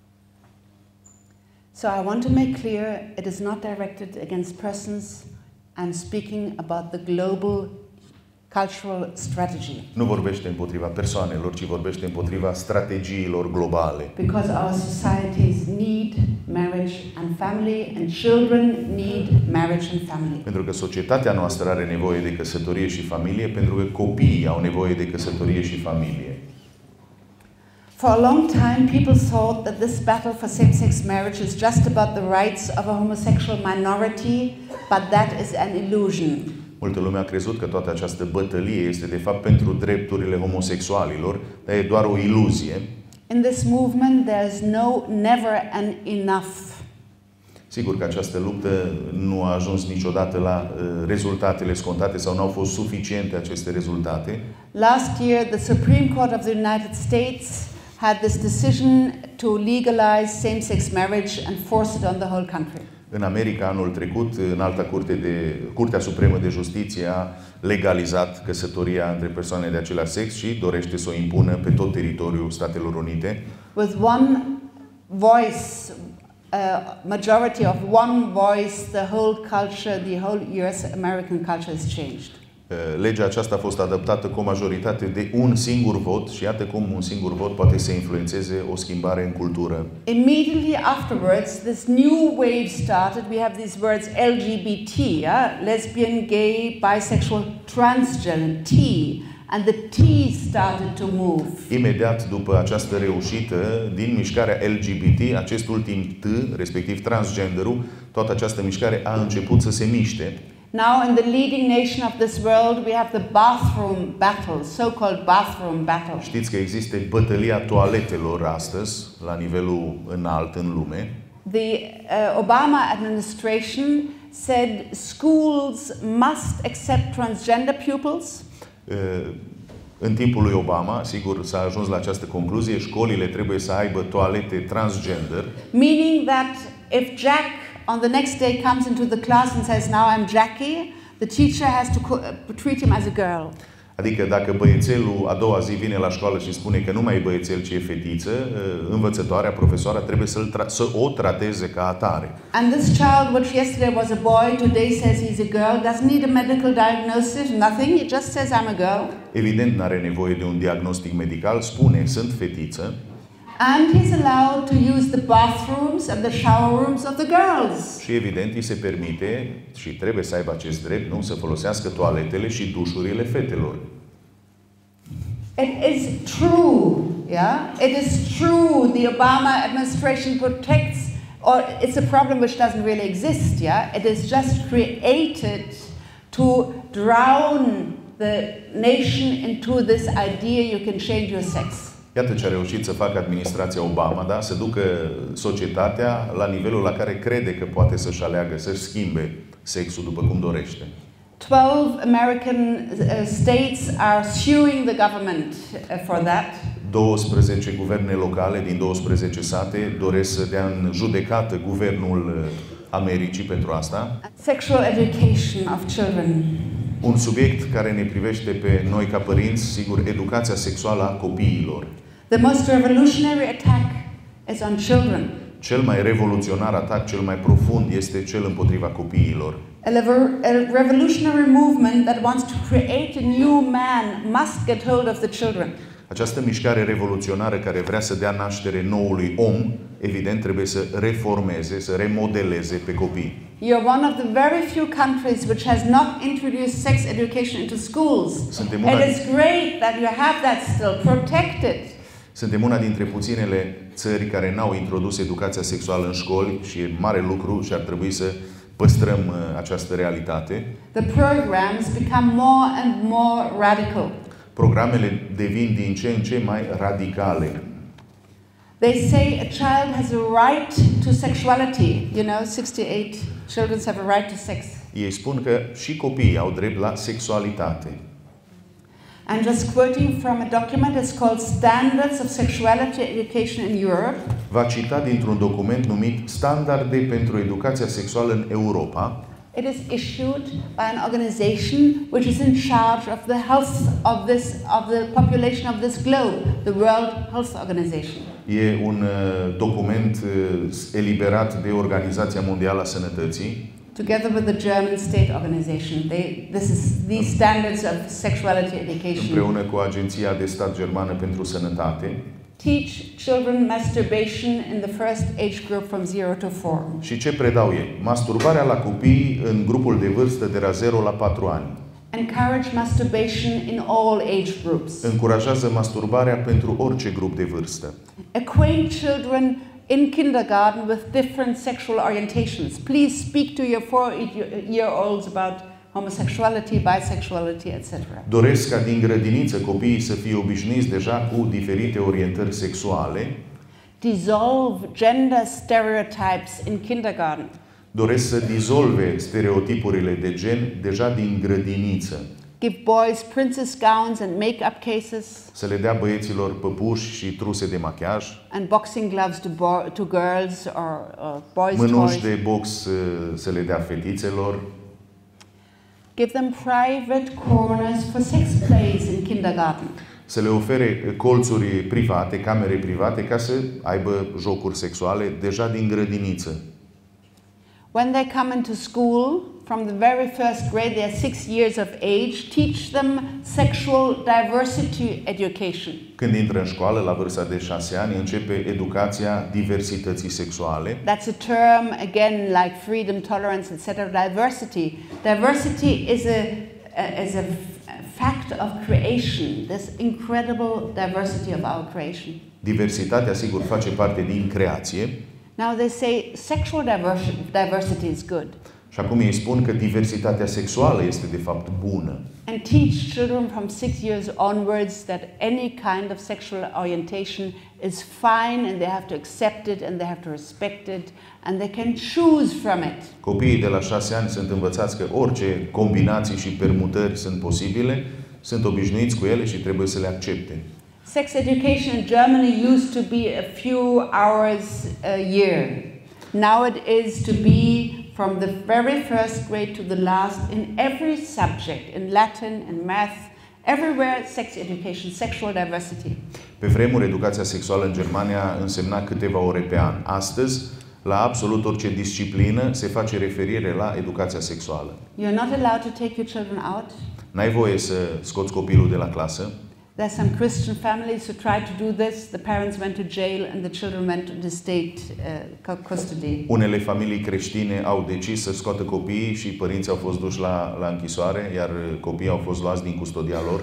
So I want to make clear it is not directed against persons. I'm speaking about the global cultural strategy. Nu vorbește împotriva persoanelor, ci vorbește împotriva strategiilor globale. Because our societies need marriage and family, and children need marriage and family. Pentru că societatea noastră are nevoie de căsătorie și familie, pentru că copiii au nevoie de căsătorie și familie. For a long time, people thought that this battle for same-sex marriage is just about the rights of a homosexual minority, but that is an illusion. Multă lume a crezut că toată această bătălie este de fapt pentru drepturile homosexualilor, dar e doar o iluzie. In this movement there is no never an enough. Sigur că această luptă nu a ajuns niciodată la uh, rezultatele scontate sau nu au fost suficiente aceste rezultate. Last year the Supreme Court of the United States had this decision to legalize same-sex marriage and force it on the whole country. În America, anul trecut, în alta curte de, Curtea Supremă de Justiție a legalizat căsătoria între persoane de același sex și dorește să o impună pe tot teritoriul Statelor Unite. With one voice, uh, majority of one voice, the whole culture, the whole U S American culture has changed. Legea aceasta a fost adaptată cu o majoritate de un singur vot și iată cum un singur vot poate să influențeze o schimbare în cultură. Immediately afterwards, this new wave started. We have these words L G B T, yeah? Lesbian, gay, bisexual, transgender, T. And the T started to move. Imediat după această reușită, din mișcarea L G B T, acest ultim T, respectiv transgenderul, toată această mișcare a început să se miște. Now, in the leading nation of this world, we have the bathroom battle, so-called bathroom battle. Știți că există bătălia toaletelor astăzi, la nivelul înalt în lume. The uh, Obama administration said schools must accept transgender pupils. Uh, în timpul lui Obama, sigur, s-a ajuns la această concluzie, școlile trebuie să aibă toalete transgender. Meaning that if Jack on the next day comes into the class and says, now I'm Jackie, the teacher has to treat him as a girl. Adică dacă băiețelul a doua zi vine la școală și spune că nu mai e băiețel, ci e fetiță, învățătoarea, profesoara trebuie să-l tra- să o trateze ca atare. And this child, which yesterday was a boy, today says he's a girl, doesn't need a medical diagnosis, nothing, he just says I'm a girl. Evident n-are nevoie de un diagnostic medical, spune sunt fetiță. And he's allowed to use the bathrooms and the shower rooms of the girls. Și evident îi se permite și trebuie să aibă acest drept, nu, să folosească toaletele și dușurile fetelor. It is true, yeah? It is true the Obama administration protects, or it's a problem which doesn't really exist, yeah? It is just created to drown the nation into this idea you can change your sex. Iată ce a reușit să facă administrația Obama, da? Să ducă societatea la nivelul la care crede că poate să-și aleagă, să-și schimbe sexul după cum dorește. Twelve American uh, states are suing the government uh, for that. douăsprezece guverne locale din douăsprezece state doresc să dea în judecată guvernul Americii pentru asta. Sexual education of children. Un subiect care ne privește pe noi ca părinți, sigur, educația sexuală a copiilor. The most revolutionary attack is on children. Cel mai revoluționar atac, cel mai profund, este cel împotriva copiilor. A, a revolutionary movement that wants to create a new man must get hold of the children. Această mișcare revoluționară care vrea să dea naștere noului om, evident, trebuie să reformeze, să remodeleze pe copii. You're one of the very few countries which has not introduced sex education into schools. Suntem una... It is great that you have that still. Protect it. Suntem una dintre puținele țări care n-au introdus educația sexuală în școli și e mare lucru și ar trebui să păstrăm uh, această realitate. The programs become more and more radical. Programele devin din ce în ce mai radicale. They say a child has a right to sexuality. You know, sixty-eight children have a right to sex. Ei spun că și copiii au drept la sexualitate. I'm just quoting from a document. It's called Standards of Sexuality Education in Europe. Va cita dintr-un document numit Standarde pentru educația sexuală în Europa. It is issued by an organization which is in charge of the health of this of the population of this globe, the World Health Organization. E un uh, document uh, eliberat de Organizația Mondială a Sănătății. Together with the German state organization, they, this is these standards of sexuality education. Împreună cu Agenția de Stat Germană pentru Sănătate. Teach children masturbation in the first age group from zero to four. Și ce predau ei? Masturbarea la copii în grupul de vârstă de la zero la patru ani. Encourage masturbation in all age groups. Încurajează masturbarea pentru orice grup de vârstă. Acquaint children in kindergarten with different sexual orientations. Please speak to your four-year-olds about homosexuality, bisexuality, et cetera. Doresc ca din grădiniță copiii să fie obișnuiți deja cu diferite orientări sexuale. Dissolve gender stereotypes in kindergarten. Doresc să dizolve stereotipurile de gen deja din grădiniță. Give boys princess gowns and make-up cases. Să le dea băieților păpuși și truse de machiaj. And boxing gloves to, to girls or, or boys' Mânuși toys. de box să le dea fetițelor. Give them private corners for sex plays in kindergarten. Să le ofere colțuri private, camere private, ca să aibă jocuri sexuale deja din grădiniță. When they come into school, from the very first grade, they are six years of age, teach them sexual diversity education. Când intră în școală, la vârsta de șase ani, începe educația diversității sexuale. That's a term, again, like freedom, tolerance, et cetera. Diversity. Diversity is a, a, is a fact of creation, this incredible diversity of our creation. Diversitatea, sigur, face parte din creație. Now they say sexual diversity is good. Și acum ei spun că diversitatea sexuală este de fapt bună. And teach children from six years onwards that any kind of sexual orientation is fine and they have to accept it and they have to respect it and they can choose from it. Copiii de la șase ani sunt învățați că orice combinații și permutări sunt posibile, sunt obișnuiți cu ele și trebuie să le accepte. Sex education in Germany used to be a few hours a year. Now it is to be from the very first grade to the last in every subject, in Latin, in math, everywhere sex education, sexual diversity. Pe vremuri, educația sexuală în Germania însemna câteva ore pe an. Astăzi, la absolut orice disciplină se face referire la educația sexuală. You're not allowed to take your children out. N-ai voie să scoți copilul de la clasă. There's some Christian families who tried to do this. The parents went to jail and the children went to the state uh, custody. Unele familii creștine au decis să scoată copiii și părinții au fost duși la, la închisoare, iar copiii au fost luați din custodia lor.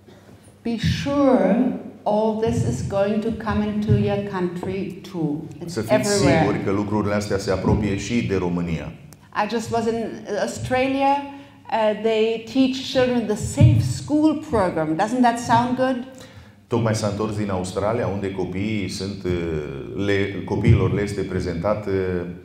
Be sure all this is going to come into your country too. It's Să fiți everywhere. siguri că lucrurile astea se apropie și de România. I just was in Australia. Uh, they teach children the Safe School program. Doesn't that sound good? Tocmai s-a întors din Australia, unde copiii sunt, le, copiilor le este prezentat uh,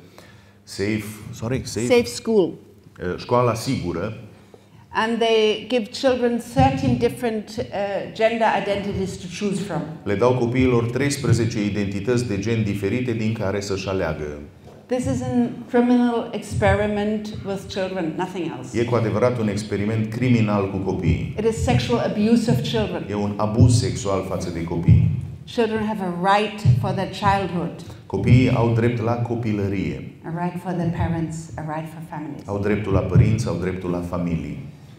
safe, sorry, safe, Safe School. Uh, școala sigură. And they give children thirteen different uh, gender identities to choose from. Le dau copiilor treisprezece identități de gen diferite din care să-și aleagă. This is a criminal experiment with children, nothing else. E cu adevărat un experiment criminal cu copiii. It is sexual abuse of children. E un abuz sexual față de copii. Children have a right for their childhood. Copiii au drept la copilărie. A right for their parents, a right for families. Au dreptul la părinți, au dreptul la familii.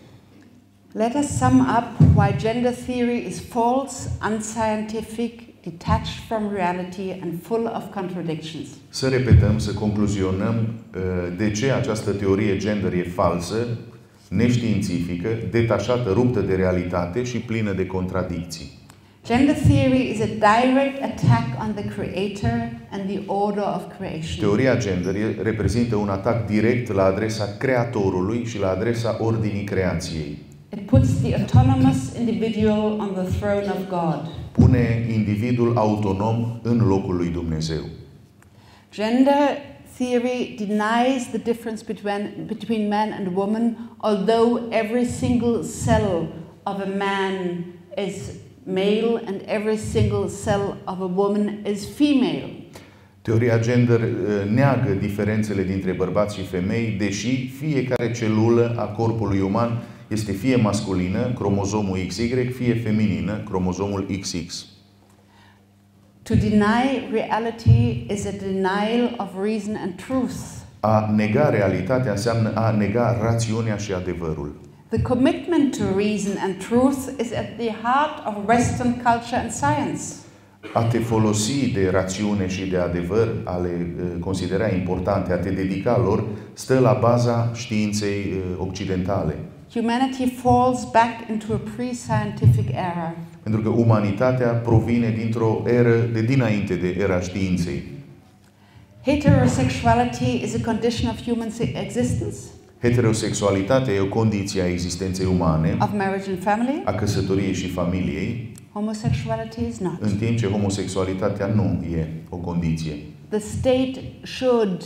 Let us sum up why gender theory is false, unscientific, detached from reality and full of contradictions. Să repetăm, să concluzionăm de ce această teorie gender e falsă, neștiințifică, detașată, ruptă de realitate și plină de contradicții. Gender theory is a direct attack on the creator and the order of creation. Teoria gender reprezintă un atac direct la adresa creatorului și la adresa ordinii creației. It puts the autonomous individual on the throne of God. Pune individul autonom în locul lui Dumnezeu. Gender theory denies the difference between, between man and woman, although every single cell of a man is male and every single cell of a woman is female. Teoria gender neagă diferențele dintre bărbați și femei, deși fiecare celulă a corpului uman este fie masculină, cromozomul X Y, fie feminină, cromozomul X X. To deny reality is a denial of reason and truth. A nega realitatea înseamnă a nega rațiunea și adevărul. The commitment to reason and truth is at the heart of Western culture and science. A te folosi de rațiune și de adevăr, a le considera importante, a te dedica lor, stă la baza științei occidentale. Humanity falls back into a pre-scientific era. Pentru că umanitatea provine dintr-o eră de dinainte de era științei. Heterosexuality is a condition of human existence. Heterosexualitatea e o condiție a existenței umane, of marriage and family. A căsătoriei și familiei. Homosexuality is not. În timp ce homosexualitatea nu e o condiție. The state should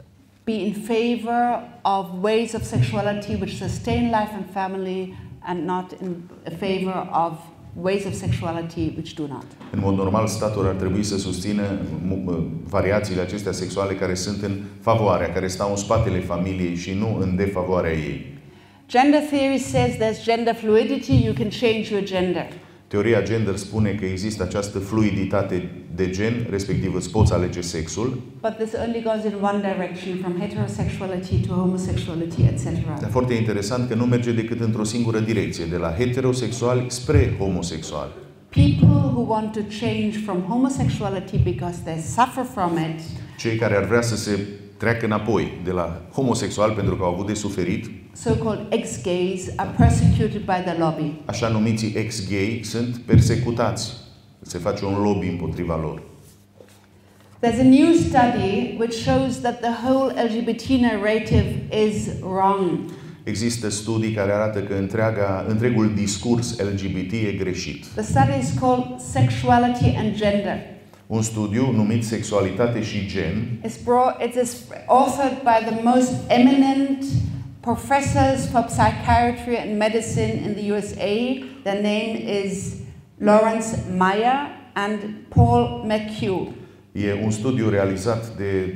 be in favor of ways of sexuality which sustain life and family and not in favor of ways of sexuality which do not. În mod normal, statul ar trebui să susțină variațiile acestea sexuale care sunt în favoarea, care stau în spatele familiei și nu în defavoarea ei. Gender theory says there's gender fluidity, you can change your gender. Teoria gender spune că există această fluiditate de gen, respectiv îți poți alege sexul. But this only goes in one direction, from heterosexuality to homosexuality, et cetera. Dar foarte interesant că nu merge decât într-o singură direcție, de la heterosexuali spre homosexuali. People who want to change from homosexuality because they suffer from it. Cei care ar vrea să se treacă înapoi de la homosexual pentru că au avut de suferit. So-called ex-gays are persecuted by the lobby. Așa numiții ex-gay sunt persecutați. Se face un lobby împotriva lor. There's a new study which shows that the whole L G B T narrative is wrong. Există studii care arată că întreaga, întregul discurs L G B T e greșit. The study is called Sexuality and Gender. Un studiu numit Sexualitate și Gen. It's, brought, it is authored by the most eminent professors for psychiatry and medicine in the U S A. Their name is Lawrence Meyer and Paul McHugh. E un studiu realizat de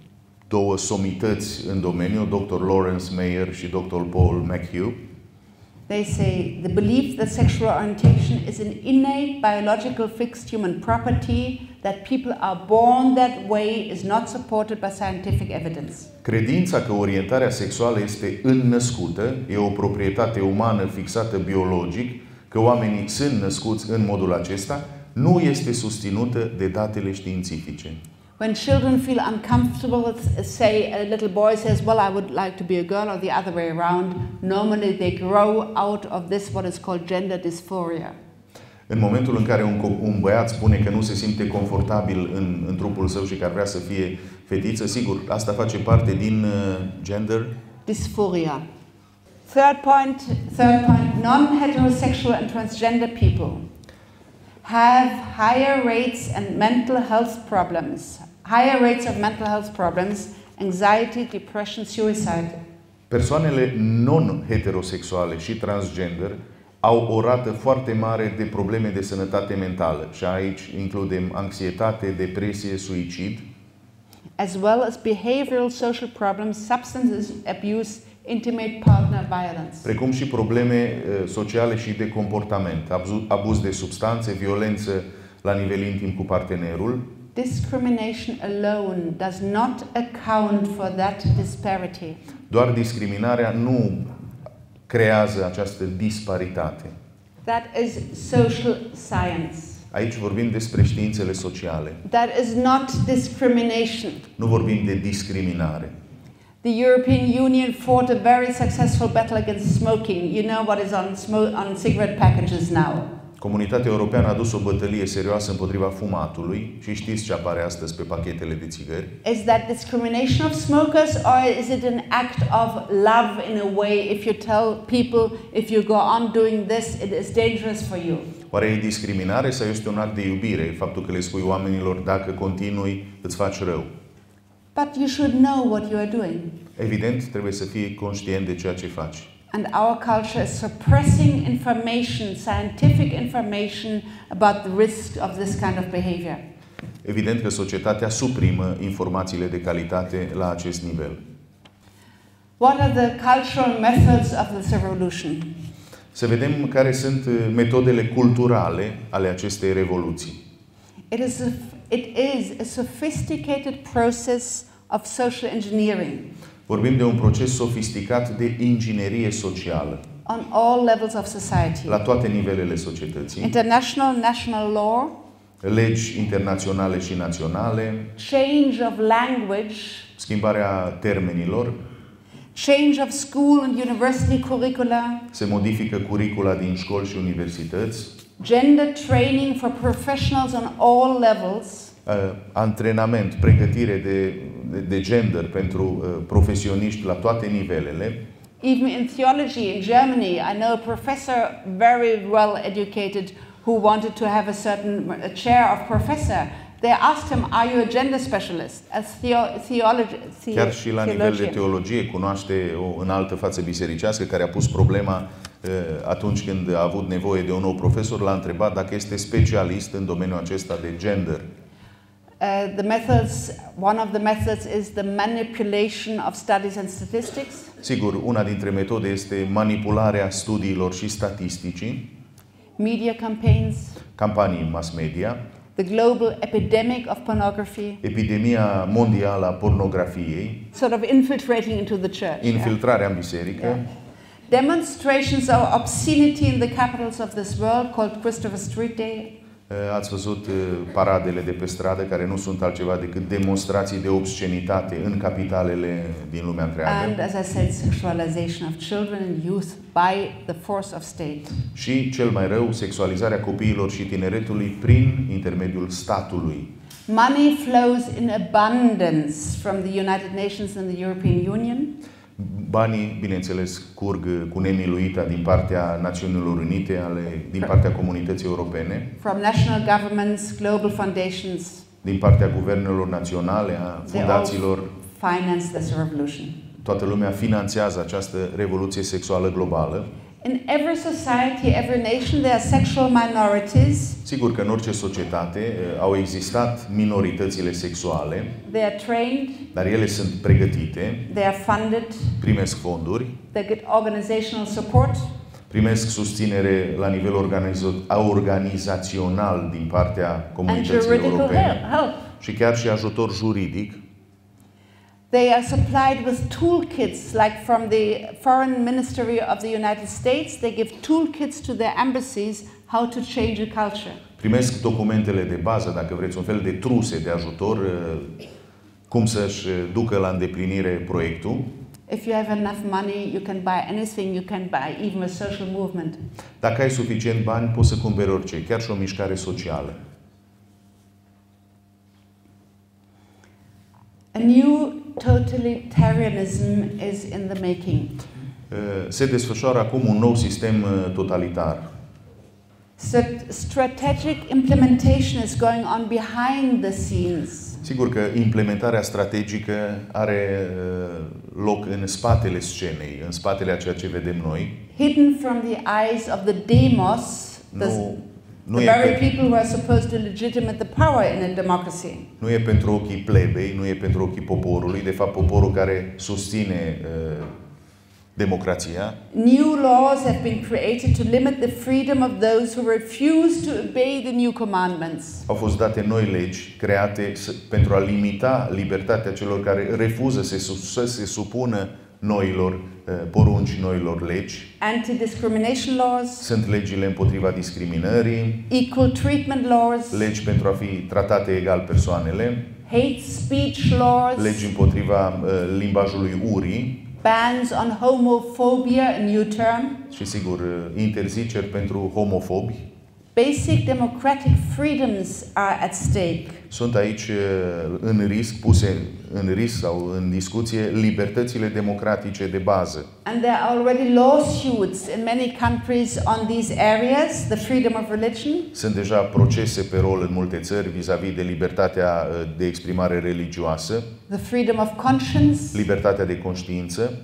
două somități în domeniu, doctor Lawrence Meyer și doctor Paul McHugh. They say the belief that sexual orientation is an innate biological fixed human property, that people are born that way, is not supported by scientific evidence. Credința că orientarea sexuală este înnăscută, e o proprietate umană fixată biologic, că oamenii sunt născuți în modul acesta, nu este susținută de datele științifice. When children feel uncomfortable, say a little boy says, well, I would like to be a girl, or the other way around, normally they grow out of this what is called gender dysphoria. În momentul în care un, un băiat spune că nu se simte confortabil în, în trupul său și că ar vrea să fie fetiță, sigur, asta face parte din uh, gender dysphoria. Third point, third point, non-heterosexual and transgender people have higher rates and mental health problems, higher rates of mental health problems, anxiety, depression, suicide. Persoanele non-heterosexuale și transgender au o rată foarte mare de probleme de sănătate mentală și aici includem anxietate, depresie, suicid, as well as behavioral social problems, substance abuse, intimate partner violence. Precum și probleme uh, sociale și de comportament, abuz, abuz de substanțe, violență la nivel intim cu partenerul. Discrimination alone does not account for that disparity. Doar discriminarea nu creează această disparitate. That is social science. Aici vorbim despre științele sociale. That is not discrimination. Nu vorbim de discriminare. The European Union fought a very successful battle against smoking. You know what is on, smoke, on cigarette packages now. Comunitatea europeană a dus o bătălie serioasă împotriva fumatului și știți ce apare astăzi pe pachetele de țigări? Is that discrimination of smokers, or is it an act of love in a way? If you tell people, if you go on doing this, it is dangerous for you. Oare e discriminare sau este un act de iubire, faptul că le spui oamenilor dacă continui îți faci rău? But you should know what you are doing. Evident, trebuie să fii conștient de ceea ce faci. And our culture is suppressing information, scientific information about the risk of this kind of behavior. Evident că societatea suprimă informațiile de calitate la acest nivel. What are the cultural methods of this revolution? Să vedem care sunt metodele culturale ale acestei revoluții. It is a, it is a sophisticated process of social engineering. Vorbim de un proces sofisticat de inginerie socială. On all levels of society. La toate nivelele societății. International, national law. Legi internaționale și naționale. Change of language. Schimbarea termenilor. Change of school and university curricula. Se modifică curicula din școli și universități. Gender training for professionals on all levels. Uh, antrenament, pregătire de, de, de gender pentru uh, profesioniști la toate nivelele. Even in theology in Germany, I know a professor very well educated who wanted to have a certain a chair of professor. They asked him, "Are you a gender specialist?" As theo theology, the Chiar și la nivel de teologie cunoaște o înaltă față bisericească care a pus problema uh, atunci când a avut nevoie de un nou profesor, l-a întrebat dacă este specialist în domeniul acesta de gender. Uh, the methods, one of the methods is the manipulation of studies and statistics. Sigur, una dintre metode este manipularea studiilor și statisticii. Media campaigns. Campanii mass media. The global epidemic of pornography. Epidemia mondială a pornografiei. Sort of infiltrating into the church. Infiltrarea în biserică. Yeah. Demonstrations of obscenity in the capitals of this world, called Christopher Street Day. Ați văzut paradele de pe stradă, care nu sunt altceva decât demonstrații de obscenitate în capitalele din lumea întreagă. And, as I said, sexualization of children and youth by the force of state. Și, cel mai rău, sexualizarea copiilor și tineretului prin intermediul statului. Money flows in abundance from the United Nations and the European Union. Banii, bineînțeles, curg cu nemiluita din partea Națiunilor Unite, ale, din partea comunității europene. From national governments, global foundations. Din partea guvernelor naționale, a fundațiilor. Finance this revolution. Toată lumea finanțează această revoluție sexuală globală. In every society, every nation, there are sexual minorities. Sigur că în orice societate au existat minoritățile sexuale. They are trained. Dar ele sunt pregătite. They are funded. Primesc fonduri. They get organizational support. Primesc susținere la nivel organizațional din partea comunității europene. Help. Și chiar și ajutor juridic. They are supplied with toolkits, like from the Foreign Ministry of the United States. They give toolkits to their embassies how to change a culture. Primesc documentele de bază, dacă vreți, un fel de truse de ajutor, cum să-și ducă la îndeplinire proiectul. If you have enough money, you can buy anything. You can buy even a social movement. Dacă ai suficient bani, poți să cumperi orice, chiar și o mișcare socială. A new totalitarianism is in the making. Se desfășoară acum un nou sistem totalitar. Strategic implementation is going on behind the scenes. Sigur că implementarea strategică are loc în spatele scenei, în spatele a ceea ce vedem noi. Hidden from the eyes of the demos, the, nu the very people who are supposed to legitimate the power in a democracy. Nu e pentru ochii plebei, nu e pentru ochii poporului, de fapt poporul care susține uh, democrația. New laws have been created to limit the freedom of those who refuse to obey the new commandments. Au fost date noi legi create pentru a limita libertatea celor care refuză să se, să se supună noilor uh, porunci, noilor legi. Anti-discrimination laws. Sunt legile împotriva discriminării. Equal treatment laws. Legi pentru a fi tratate egal persoanele. Hate speech laws. Legi împotriva uh, limbajului urii. Bans on homophobia, a new term. Și sigur, interziceri pentru homofobi. Basic democratic freedoms are at stake. Sunt aici în risc, puse în risc sau în discuție libertățile democratice de bază. And there are already lawsuits in many countries on these areas, the freedom of religion. Sunt deja procese pe rol în multe țări vis-a-vis de libertatea de exprimare religioasă. The freedom of conscience. Libertatea de conștiință.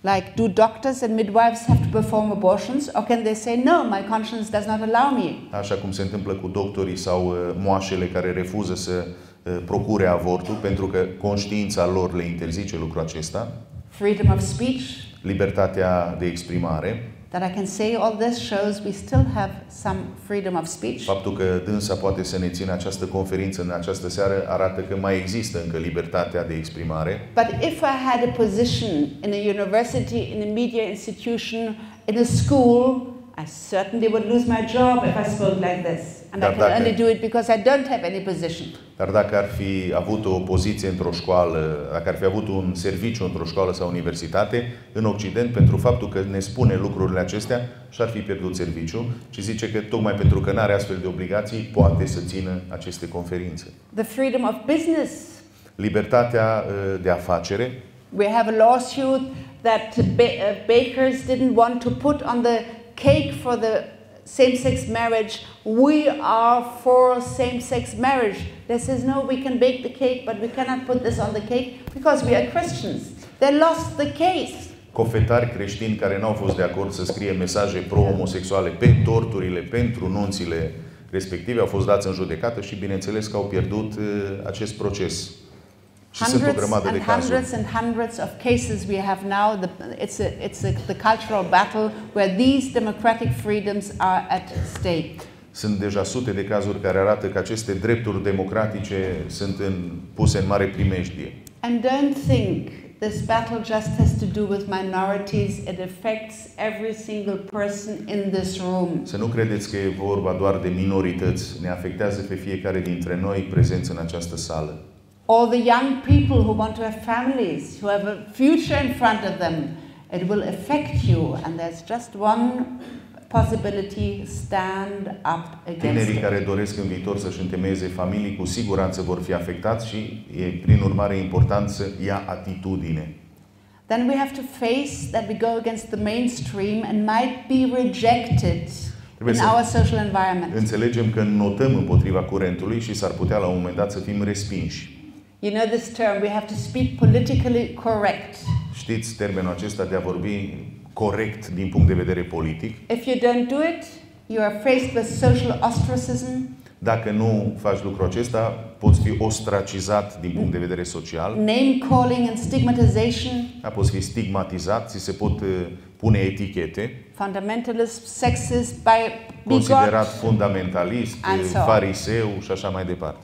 Like, do doctors and midwives have to perform abortions, or can they say, no, my conscience does not allow me? Așa cum se întâmplă cu doctorii sau uh, moașele care refuză să uh, procure avortul pentru că conștiința lor le interzice lucrul acesta. Freedom of speech. Libertatea de exprimare. That I can say all this shows we still have some freedom of speech. Faptul că dânsa poate să ne țină această conferință în această seară arată că mai există încă libertatea de exprimare. But if I had a position in a university, in a media institution, in a school, I certainly would lose my job if I spoke like this. And Dar I can dacă, only do it because I don't have any position. Dar dacă ar fi avut o poziție într-o școală, dacă ar fi avut un serviciu într-o școală sau universitate, în Occident, pentru faptul că ne spune lucrurile acestea, și-ar fi pierdut serviciu și zice că tocmai pentru că nu are astfel de obligații, poate să țină aceste conferințe. The freedom of business. Libertatea de afacere. We have a lawsuit that bakers didn't want to put on the cake for the same-sex marriage. We are for same-sex marriage. They says, no, we can bake the cake, but we cannot put this on the cake because we are Christians. They lost the case. Cofetari creștini care n-au fost de acord să scrie mesaje pro-homosexuale pe torturile pentru nunțile respective au fost dați în judecată și bineînțeles că au pierdut uh, acest proces. Și sunt o grămadă de cazuri. Hundreds and hundreds of cases we have now. The, it's a, it's a, the cultural battle where these democratic freedoms are at stake. Sunt deja sute de cazuri care arată că aceste drepturi democratice sunt în, puse în mare primejdie. And don't think this battle just has to do with minorities. It affects every single person in this room. Să nu credeți că e vorba doar de minorități. Ne afectează pe fiecare dintre noi prezenți în această sală. All the young people who want to have families, who have a future in front of them, it will affect you. And there's just one possibility: stand up against Tinerii it. care doresc în viitor să-și întemeieze familii cu siguranță vor fi afectați și e prin urmare important să ia atitudine. Then we have to face that we go against the mainstream and might be rejected in our social environment. Înțelegem că notăm împotriva curentului și s-ar putea la un moment dat să fim respinși. You know this term, we have to speak politically correct. Știți termenul acesta de a vorbi corect din punct de vedere politic? If you don't do it, you are faced with social ostracism. Dacă nu faci lucrul acesta, poți fi ostracizat din punct de vedere social. Name calling and stigmatization. Da, poți fi stigmatizat, ți se pot uh, pune etichete. Fundamentalist, sexist, by Considerat fundamentalist, so fariseu și așa mai departe.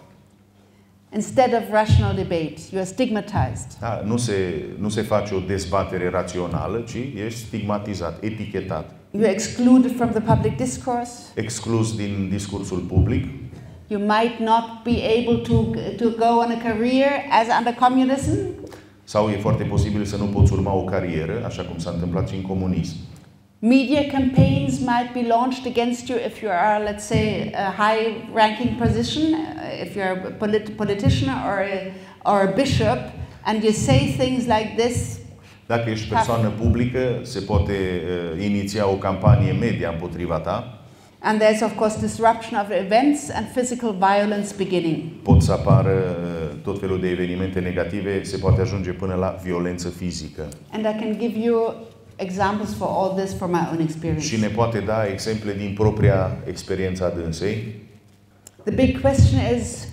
Instead of rational debate, you are stigmatized. Da, nu se nu se face o dezbatere rațională, ci ești stigmatizat, etichetat. You are excluded from the public discourse. Exclus din discursul public. You might not be able to to go on a career as under communism. Sau e foarte posibil să nu poți urma o carieră, așa cum s-a întâmplat și în comunism. Media campaigns might be launched against you if you are, let's say, a high-ranking position, if you're a polit politician or a, or a bishop, and you say things like this. Dacă ești persoană publică, se poate uh, iniția o campanie media împotriva ta. And there's of course disruption of events and physical violence beginning. Pot să apară uh, tot felul de evenimente negative, se poate ajunge până la violență fizică. And I can give you examples for all this from my own experience. Și ne poate da exemple din propria experiență a dânsei. The big question is,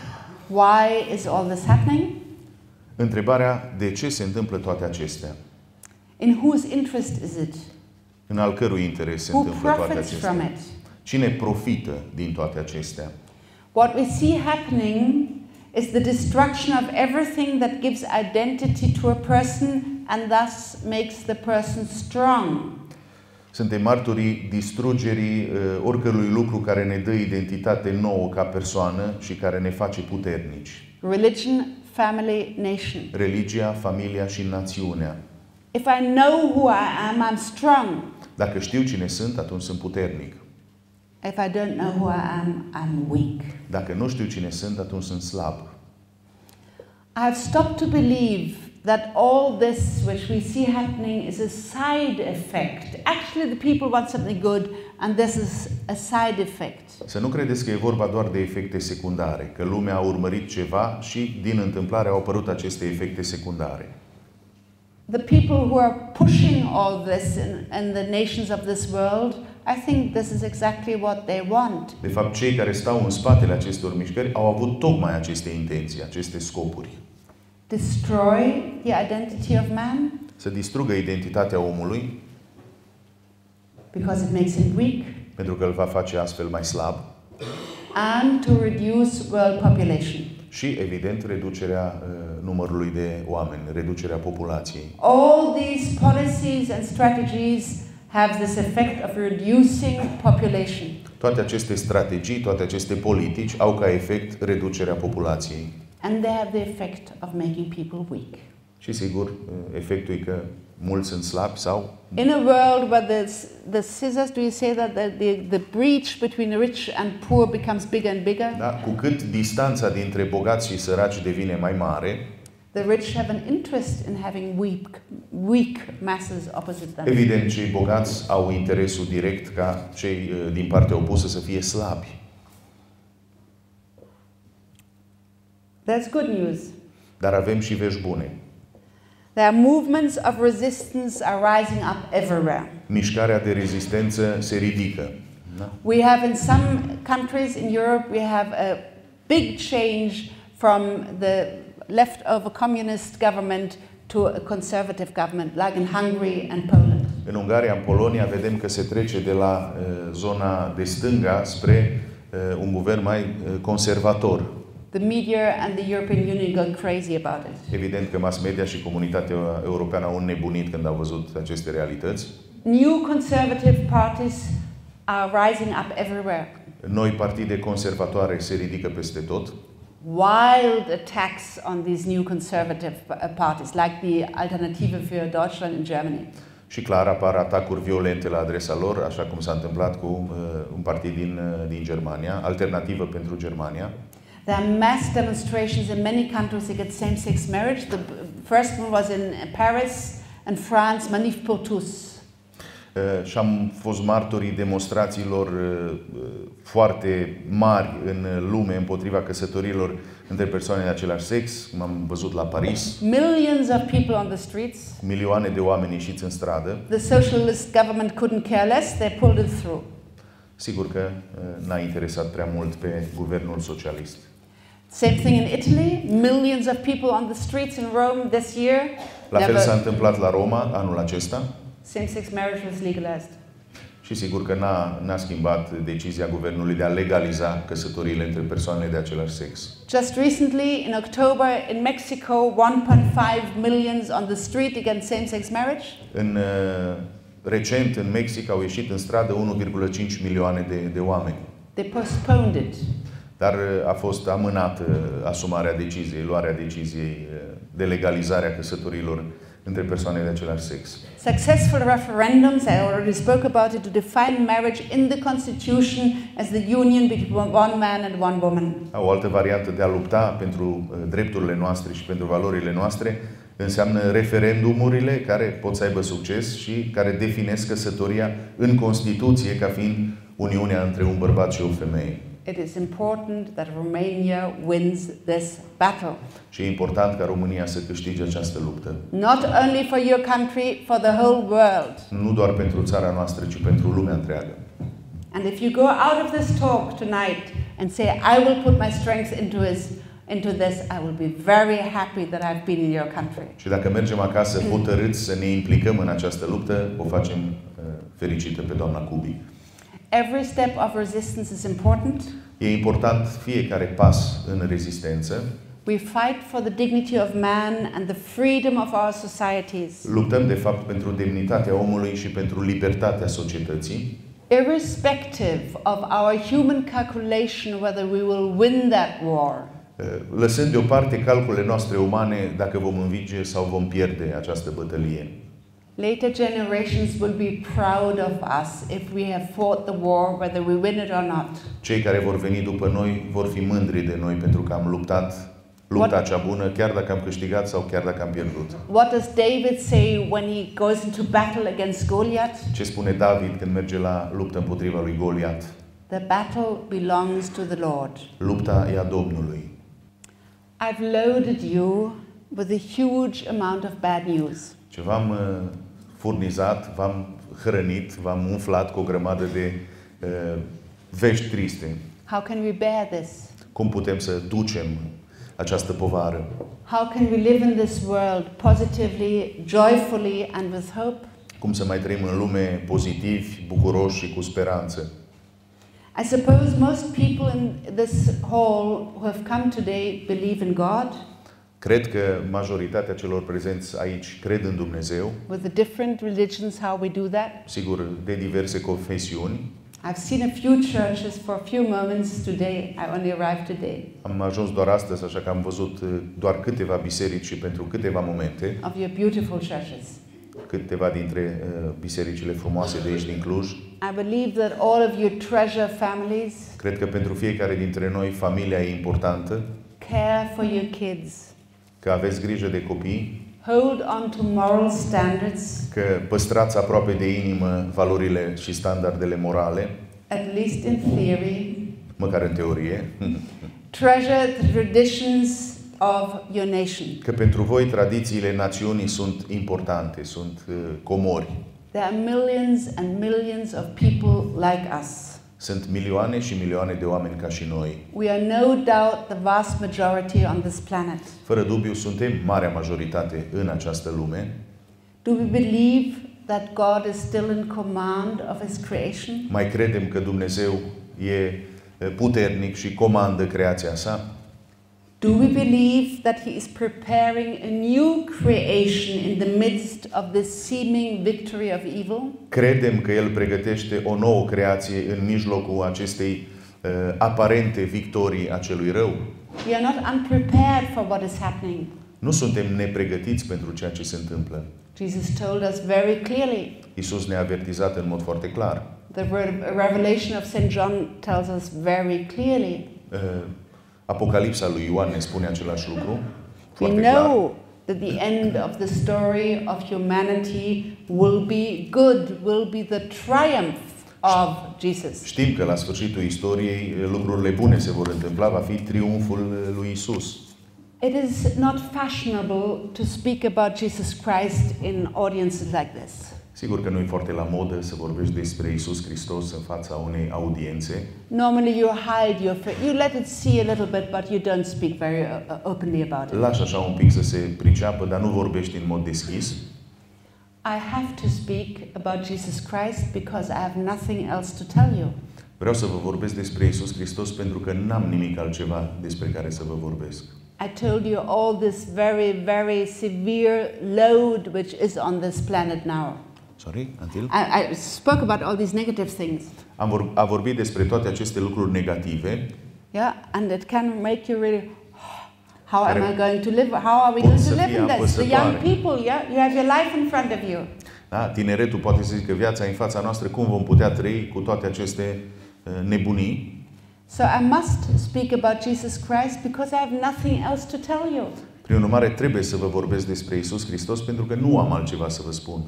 why is all this happening? Întrebarea, de ce se întâmplă toate acestea? In whose interest is it? În al cărui interes se Who întâmplă toate profits acestea? from it? Cine profită din toate acestea? What we see happening is the destruction of everything that gives identity to a person and thus makes the person strong. Suntem martorii distrugerii uh, oricărui lucru care ne dă identitate nouă ca persoană și care ne face puternici. Religion, family, nation. Religia, familia și națiunea. If I know who I am, I'm strong. Dacă știu cine sunt, atunci sunt puternic. If I don't know who I am, I'm weak. Dacă nu știu cine sunt, atunci sunt slab. I've stopped to believe that all this which we see happening is a side effect. Actually, the people want something good, and this is a side effect. Să nu credeți că e vorba doar de efecte secundare, că lumea a urmărit ceva și din întâmplare au apărut aceste efecte secundare. the people who are pushing all this in, in the nations of this world, I think this is exactly what they want. De fapt, cei care stau în spatele acestor mișcări au avut tocmai aceste intenții, aceste scopuri. Destroy the identity of man, Să distrugă identitatea omului, because it makes him weak, pentru că îl va face astfel mai slab, and to reduce world population. și, evident, reducerea uh, numărului de oameni, reducerea populației. All these policies and strategies have this effect of reducing population. Toate aceste strategii, toate aceste politici au ca efect reducerea populației. And they have the effect of making people weak. Și, sigur, efectul e că mulți sunt slabi sau... In a world where the, the scissors, do you say that the, the, the breach between rich and poor becomes bigger and bigger? Da? Cu cât distanța dintre bogați și săraci devine mai mare, the rich have an interest in having weak, weak masses opposite them. evident, cei bogați au interesul direct ca cei din partea opusă să fie slabi. That's good news. Dar avem și vești bune. There are movements of resistance are rising up everywhere. Mișcarea de rezistență se ridică. Da? We have in some countries in Europe, we have a big change from the leftover communist government to a conservative government, like in Hungary and Poland. În Ungaria, în Polonia, vedem că se trece de la uh, zona de stânga spre uh, un guvern mai uh, conservator. The media and the European Union go crazy about it. Evident că mass media și comunitatea europeană au înnebunit când au văzut aceste realități. New conservative parties are rising up everywhere. Noi partide conservatoare se ridică peste tot. Wild attacks on these new conservative parties, like the Alternative für Deutschland in Germany. Și clar apar atacuri violente la adresa lor, așa cum s-a întâmplat cu uh, un partid din, uh, din Germania, Alternativă pentru Germania. There are mass demonstrations in many countries against same-sex marriage. The first one was in Paris and France, Manif pour tous. Uh, și am fost martorii demonstrațiilor uh, foarte mari în lume împotriva căsătorilor între persoane de același sex, cum am văzut la Paris. Millions of people on the streets. Milioane de oameni ieșiți în stradă. The socialist government couldn't care less, they pulled it through. Sigur că uh, n-a interesat prea mult pe guvernul socialist. Same thing in Italy, millions of people on the streets in Rome this year. La fel s-a întâmplat la Roma anul acesta. Same-sex marriage was legalized. Și sigur că n-a, n-a schimbat decizia guvernului de a legaliza căsătoriile între persoanele de același sex. Just recently, in October, in Mexico, one point five millions on the street against same-sex marriage. În, uh, recent, în Mexic, au ieșit în stradă unu virgulă cinci milioane de, de oameni. They postponed it. Dar uh, a fost amânată uh, asumarea deciziei, luarea deciziei uh, de legalizare a căsătorilor între persoane de același sex. Successful referendums, I already spoke about it, to define marriage in the Constitution as the union between one man and one woman. O altă variantă de a lupta pentru uh, drepturile noastre și pentru valorile noastre înseamnă referendumurile care pot să aibă succes și care definesc căsătoria în Constituție ca fiind uniunea între un bărbat și o femeie. It is important that Romania wins this battle. Și e important ca România să câștige această luptă. Not only for your country, for the whole world. Nu doar pentru țara noastră, ci pentru lumea întreagă. And if you go out of this talk tonight and say, I will put my strength into this, into this, I will be very happy that I've been in your country. Și dacă mergem acasă hotărâți să ne implicăm în această luptă, o facem uh, fericită pe doamna Cubi. Every step of resistance is important. E important fiecare pas în rezistență. We fight for the dignity of man and the freedom of our societies. Luptăm de fapt pentru demnitatea omului și pentru libertatea societății. Irrespective of our human calculation whether we will win that war. Lăsând deoparte calculele noastre umane dacă vom învinge sau vom pierde această bătălie. Later generations will be proud of us if we have fought the war, whether we win it or not. Cei care vor veni după noi vor fi mândri de noi pentru că am luptat lupta cea bună, chiar dacă am câștigat sau chiar dacă am pierdut. What does David say when he goes into battle against Goliath? Ce spune David când merge la luptă împotriva lui Goliat? The battle belongs to the Lord. Lupta e a Domnului. I've loaded you with a huge amount of bad news. Ce v-am uh, furnizat, v-am hrănit, v-am umflat cu o grămadă de uh, vești triste. How can we bear this? Cum putem să ducem această povară? How can we live in this world positively, joyfully and with hope? Cum să mai trăim în lume pozitivi, bucuroși și cu speranță? I suppose most people in this hall who have come today believe in God. Cred că majoritatea celor prezenți aici cred în Dumnezeu. With the different religions, how we do that. Sigur, de diverse confesiuni. I've seen a few churches for a few moments today. I only arrived today. Am ajuns doar astăzi, așa că am văzut doar câteva biserici și pentru câteva momente. Of your beautiful churches. Câteva dintre uh, bisericile frumoase de aici din Cluj. I believe that all of you treasure families. Cred că pentru fiecare dintre noi familia e importantă. Care for your kids. Că aveți grijă de copii. Hold on to moral standards. Că păstrați aproape de inimă valorile și standardele morale. At least in theory. Măcar în teorie. Treasure the traditions of your nation. Că pentru voi tradițiile națiunii sunt importante, sunt uh, comori. There are millions and millions of people like us. Sunt milioane și milioane de oameni ca și noi. We are no doubt the vast majority on this planet. Fără dubiu, suntem marea majoritate în această lume. Do we believe that God is still in command of His creation? Mai credem că Dumnezeu e puternic și comandă creația sa? Do we believe that He is preparing a new creation in the midst of this seeming victory of evil? Credem că El pregătește o nouă creație în mijlocul acestei uh, aparente victorii a celui rău? We are not unprepared for what is happening. Nu suntem nepregătiți pentru ceea ce se întâmplă. Jesus told us very clearly. Iisus ne-a avertizat în mod foarte clar. The revelation of Saint John tells us very clearly. Uh, Apocalipsa lui Ioan ne spune același lucru. We know that the end of the story of humanity will be good, will be the triumph of Jesus. Știm că la sfârșitul istoriei lucrurile bune se vor întâmpla, va fi triumful lui Isus. It is not fashionable to speak about Jesus Christ in audiences like this. Sigur că nu e foarte la modă să vorbești despre Isus Hristos în fața unei audiențe. Normally you hide your faith. You let it see a little bit, but you don't speak very uh, openly about it. Lași așa un pic să se priceapă, dar nu vorbești în mod deschis. I have to speak about Jesus Christ because I have nothing else to tell you. Vreau să vă vorbesc despre Isus Hristos pentru că n-am nimic altceva despre care să vă vorbesc. I told you all this very, very severe load which is on this planet now. Sorry, until? I, I spoke about all these negative things. Am vor, a vorbit despre toate aceste lucruri negative. Yeah, and it can make you really, how am I going to live? How are we going to live in this? The young people, yeah, you have your life in front of you. Da, tineretul poate să zică viața în fața noastră, cum vom putea trăi cu toate aceste uh, nebunii? So I must speak about Jesus Christ because I have nothing else to tell you. Prin urmare, trebuie să vă vorbesc despre Isus Hristos pentru că nu am altceva să vă spun.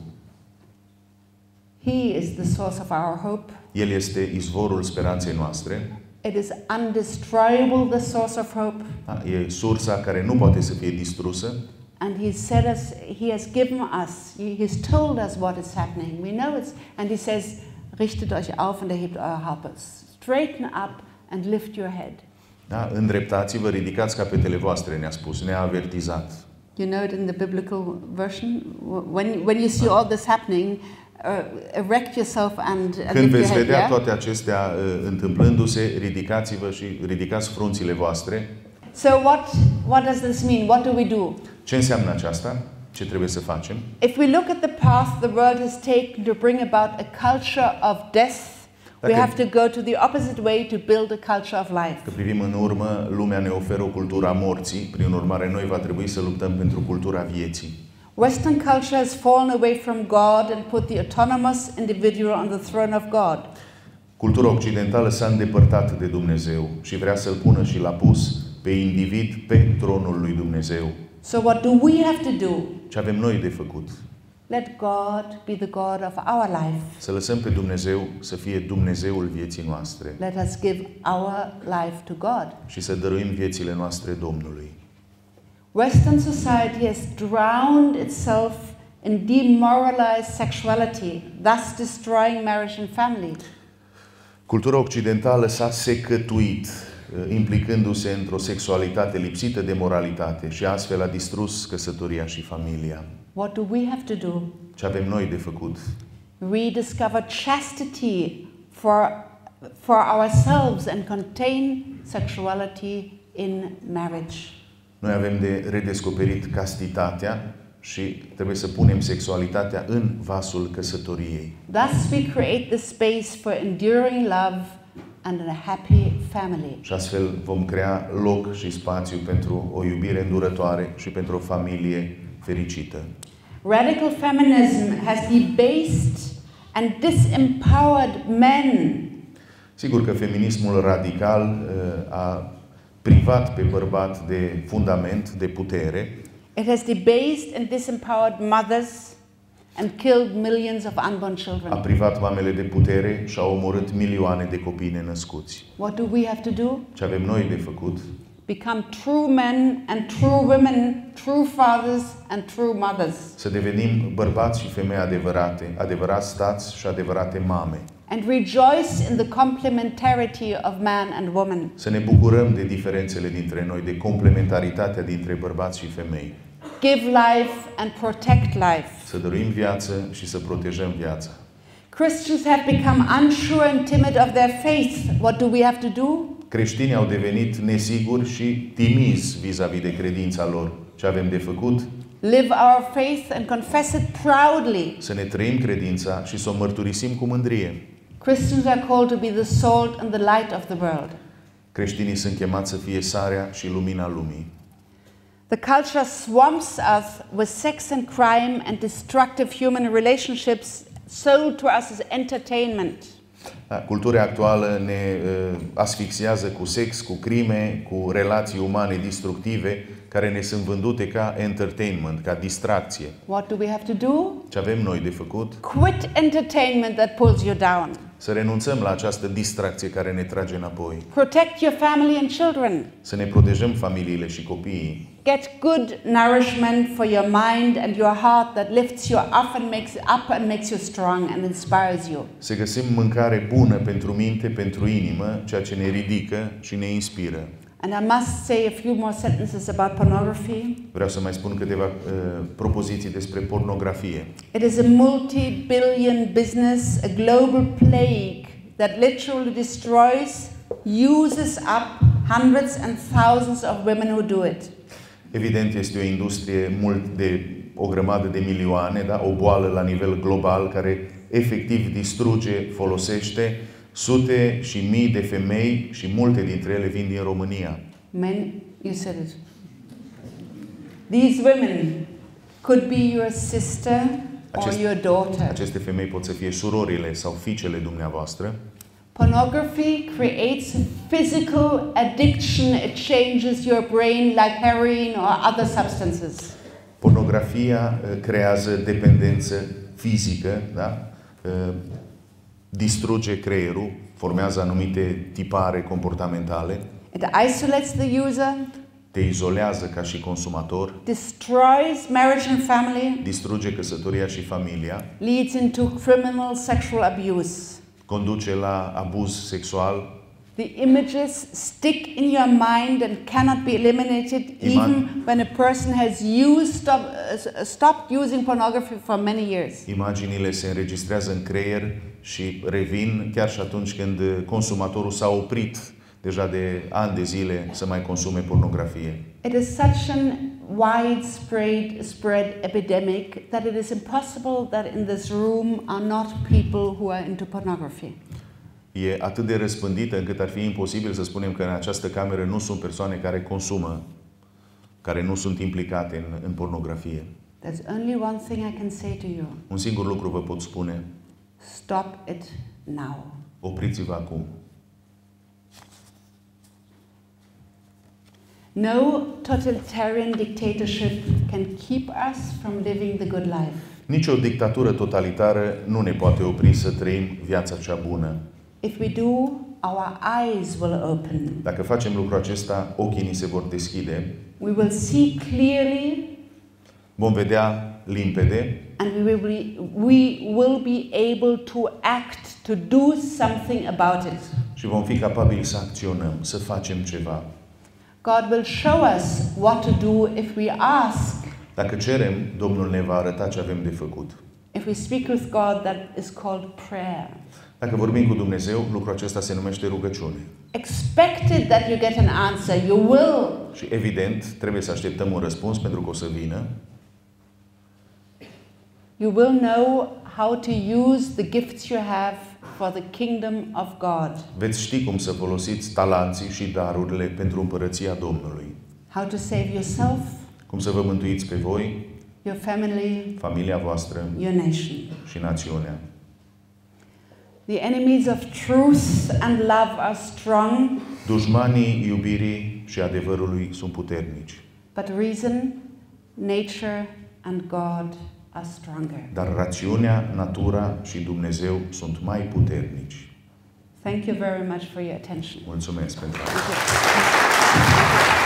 He is the source of our hope. El este izvorul speranței noastre. It is undestroyable, the source of hope. Da, e sursa care nu poate să fie distrusă. And he said us, he has given us, he has told us what is happening. We know it's, and he says, richtet euch auf und erhebt euer Haupt. Straighten up and lift your head. Da, îndreptați-vă, ridicați capetele voastre, ne-a spus, ne-a avertizat. You know it in the biblical version? When, when you see all this happening, uh, erect yourself and, and Când lift your veți head, vedea yeah? toate acestea uh, întâmplându-se, ridicați-vă și ridicați frunțile voastre. So what, what does this mean? What do we do? Ce înseamnă aceasta? Ce trebuie să facem? If we look at the path the world has taken to bring about a culture of death, we Dacă- have to go to the opposite way to build a culture of life. Că privim în urmă, lumea ne oferă o cultură a morții, prin urmare noi va trebui să luptăm pentru cultura vieții. Western culture has fallen away from God and put the autonomous individual on the throne of God. Cultura occidentală s-a îndepărtat de Dumnezeu și vrea să-L pună și l-a pus pe individ pe tronul lui Dumnezeu. So what do we have to do? Ce avem noi de făcut? Let God be the God of our life. Să lăsăm pe Dumnezeu să fie Dumnezeul vieții noastre Let us give our life to God. și să dăruim viețile noastre Domnului. Western society has drowned itself in demoralized sexuality, thus destroying marriage and family. Cultura occidentală s-a secătuit, implicându-se într-o sexualitate lipsită de moralitate și astfel a distrus căsătoria și familia. What do we have to do? Ce avem noi de făcut? Rediscover chastity for, for ourselves and contain sexuality in marriage. Noi avem de redescoperit castitatea și trebuie să punem sexualitatea în vasul căsătoriei. Thus we create the space for enduring love and a happy family. Și astfel vom crea loc și spațiu pentru o iubire îndurătoare și pentru o familie fericită. Radical feminism has debased and disempowered men. Sigur că feminismul radical uh, a privat pe bărbat de fundament, de putere. It has debased and disempowered mothers and killed millions of unborn children. A privat mamele de putere și a omorât milioane de copii nenăscuți. What do we have to do? Ce avem noi de făcut? Become true men and true women, true fathers and true mothers. Să devenim bărbați și femei adevărate, adevărați tați și adevărate mame. And rejoice in the complementarity of man and woman. Să ne bucurăm de diferențele dintre noi, de complementaritatea dintre bărbați și femei. Give life and protect life. Să dăruim viață și să protejăm viața. Christians have become unsure and timid of their faith. What do we have to do? Creștinii au devenit nesiguri și timizi vis-a-vis de credința lor. Ce avem de făcut? Live our faith and confess it proudly. Să ne trăim credința și să o mărturisim cu mândrie. Christians are called to be the salt and the light of the world. Creștinii sunt chemați să fie sarea și lumina lumii. The culture swamps us with sex and crime and destructive human relationships sold to us as entertainment. Da, cultura actuală ne uh, asfixiază cu sex, cu crime, cu relații umane destructive care ne sunt vândute ca entertainment, ca distracție. What do we have to do? Ce avem noi de făcut? Quit entertainment that pulls you down. Să renunțăm la această distracție care ne trage înapoi. Protect your family and children. Să ne protejăm familiile și copiii. Get good nourishment for your mind and your heart that lifts you up and makes up and makes you strong and inspires you. Să găsim mâncare bună pentru minte, pentru inimă, ceea ce ne ridică și ne inspiră. And I must say a few more sentences about pornography. Vreau să mai spun câteva uh, propoziții despre pornografie. It is a multi-billion business, a global plague that literally destroys, uses up hundreds and thousands of women who do it. Evident, este o industrie mult de o grămadă de milioane, da? O boală la nivel global care efectiv distruge, folosește sute și mii de femei și multe dintre ele vin din România. Men, you said it. These women could be your sister or Acest, your daughter. aceste femei pot să fie surorile sau fiicele dumneavoastră. Pornography creates physical addiction. It changes your brain like heroin or other substances. Pornografia uh, creează dependență fizică, da? Uh, distruge creierul, formează anumite tipare comportamentale. It isolates the user. Te izolează ca și consumator. Destroys marriage and family. Distruge căsătoria și familia. Leads into criminal sexual abuse. Conduce la abuz sexual. The images stick in your mind and cannot be eliminated even when a person has used, stop, uh, stopped using pornography for many years. Imaginile se înregistrează în creier și revin chiar și atunci când consumatorul s-a oprit deja de ani de zile să mai consume pornografie. It is such an widespread spread epidemic that it is impossible that in this room are not people who are into pornography. E atât de răspândită încât ar fi imposibil să spunem că în această cameră nu sunt persoane care consumă, care nu sunt implicate în, în pornografie. There's only one thing I can say to you. Un singur lucru vă pot spune. Stop it now. Opriți-vă acum. No totalitarian dictatorship can keep us from living the good life. Nici o dictatură totalitară nu ne poate opri să trăim viața cea bună. If we do, our eyes will open. Dacă facem lucrul acesta, ochii ni se vor deschide. We will see clearly. vom vedea limpede and we will be, we will be able to act, to do something about it. și vom fi capabili să acționăm, să facem ceva. God will show us what to do if we ask. Dacă cerem, Domnul ne va arăta ce avem de făcut. If we speak with God, that is called prayer. Dacă vorbim cu Dumnezeu, lucrul acesta se numește rugăciune. Expected that you get an answer, you will. Și evident, trebuie să așteptăm un răspuns pentru că o să vină. You will know how to use the gifts you have for the kingdom of God. Veți ști cum să folosiți talanții și darurile pentru împărăția Domnului. How to save yourself, Cum să vă mântuiți pe voi, your family, familia voastră your nation. și națiunea. The enemies of truth and love are strong, Dușmanii iubirii și adevărului sunt puternici, but reason, nature and God are stronger. dar rațiunea, natura și Dumnezeu sunt mai puternici. Thank you very much for your attention. Mulțumesc pentru Thank you.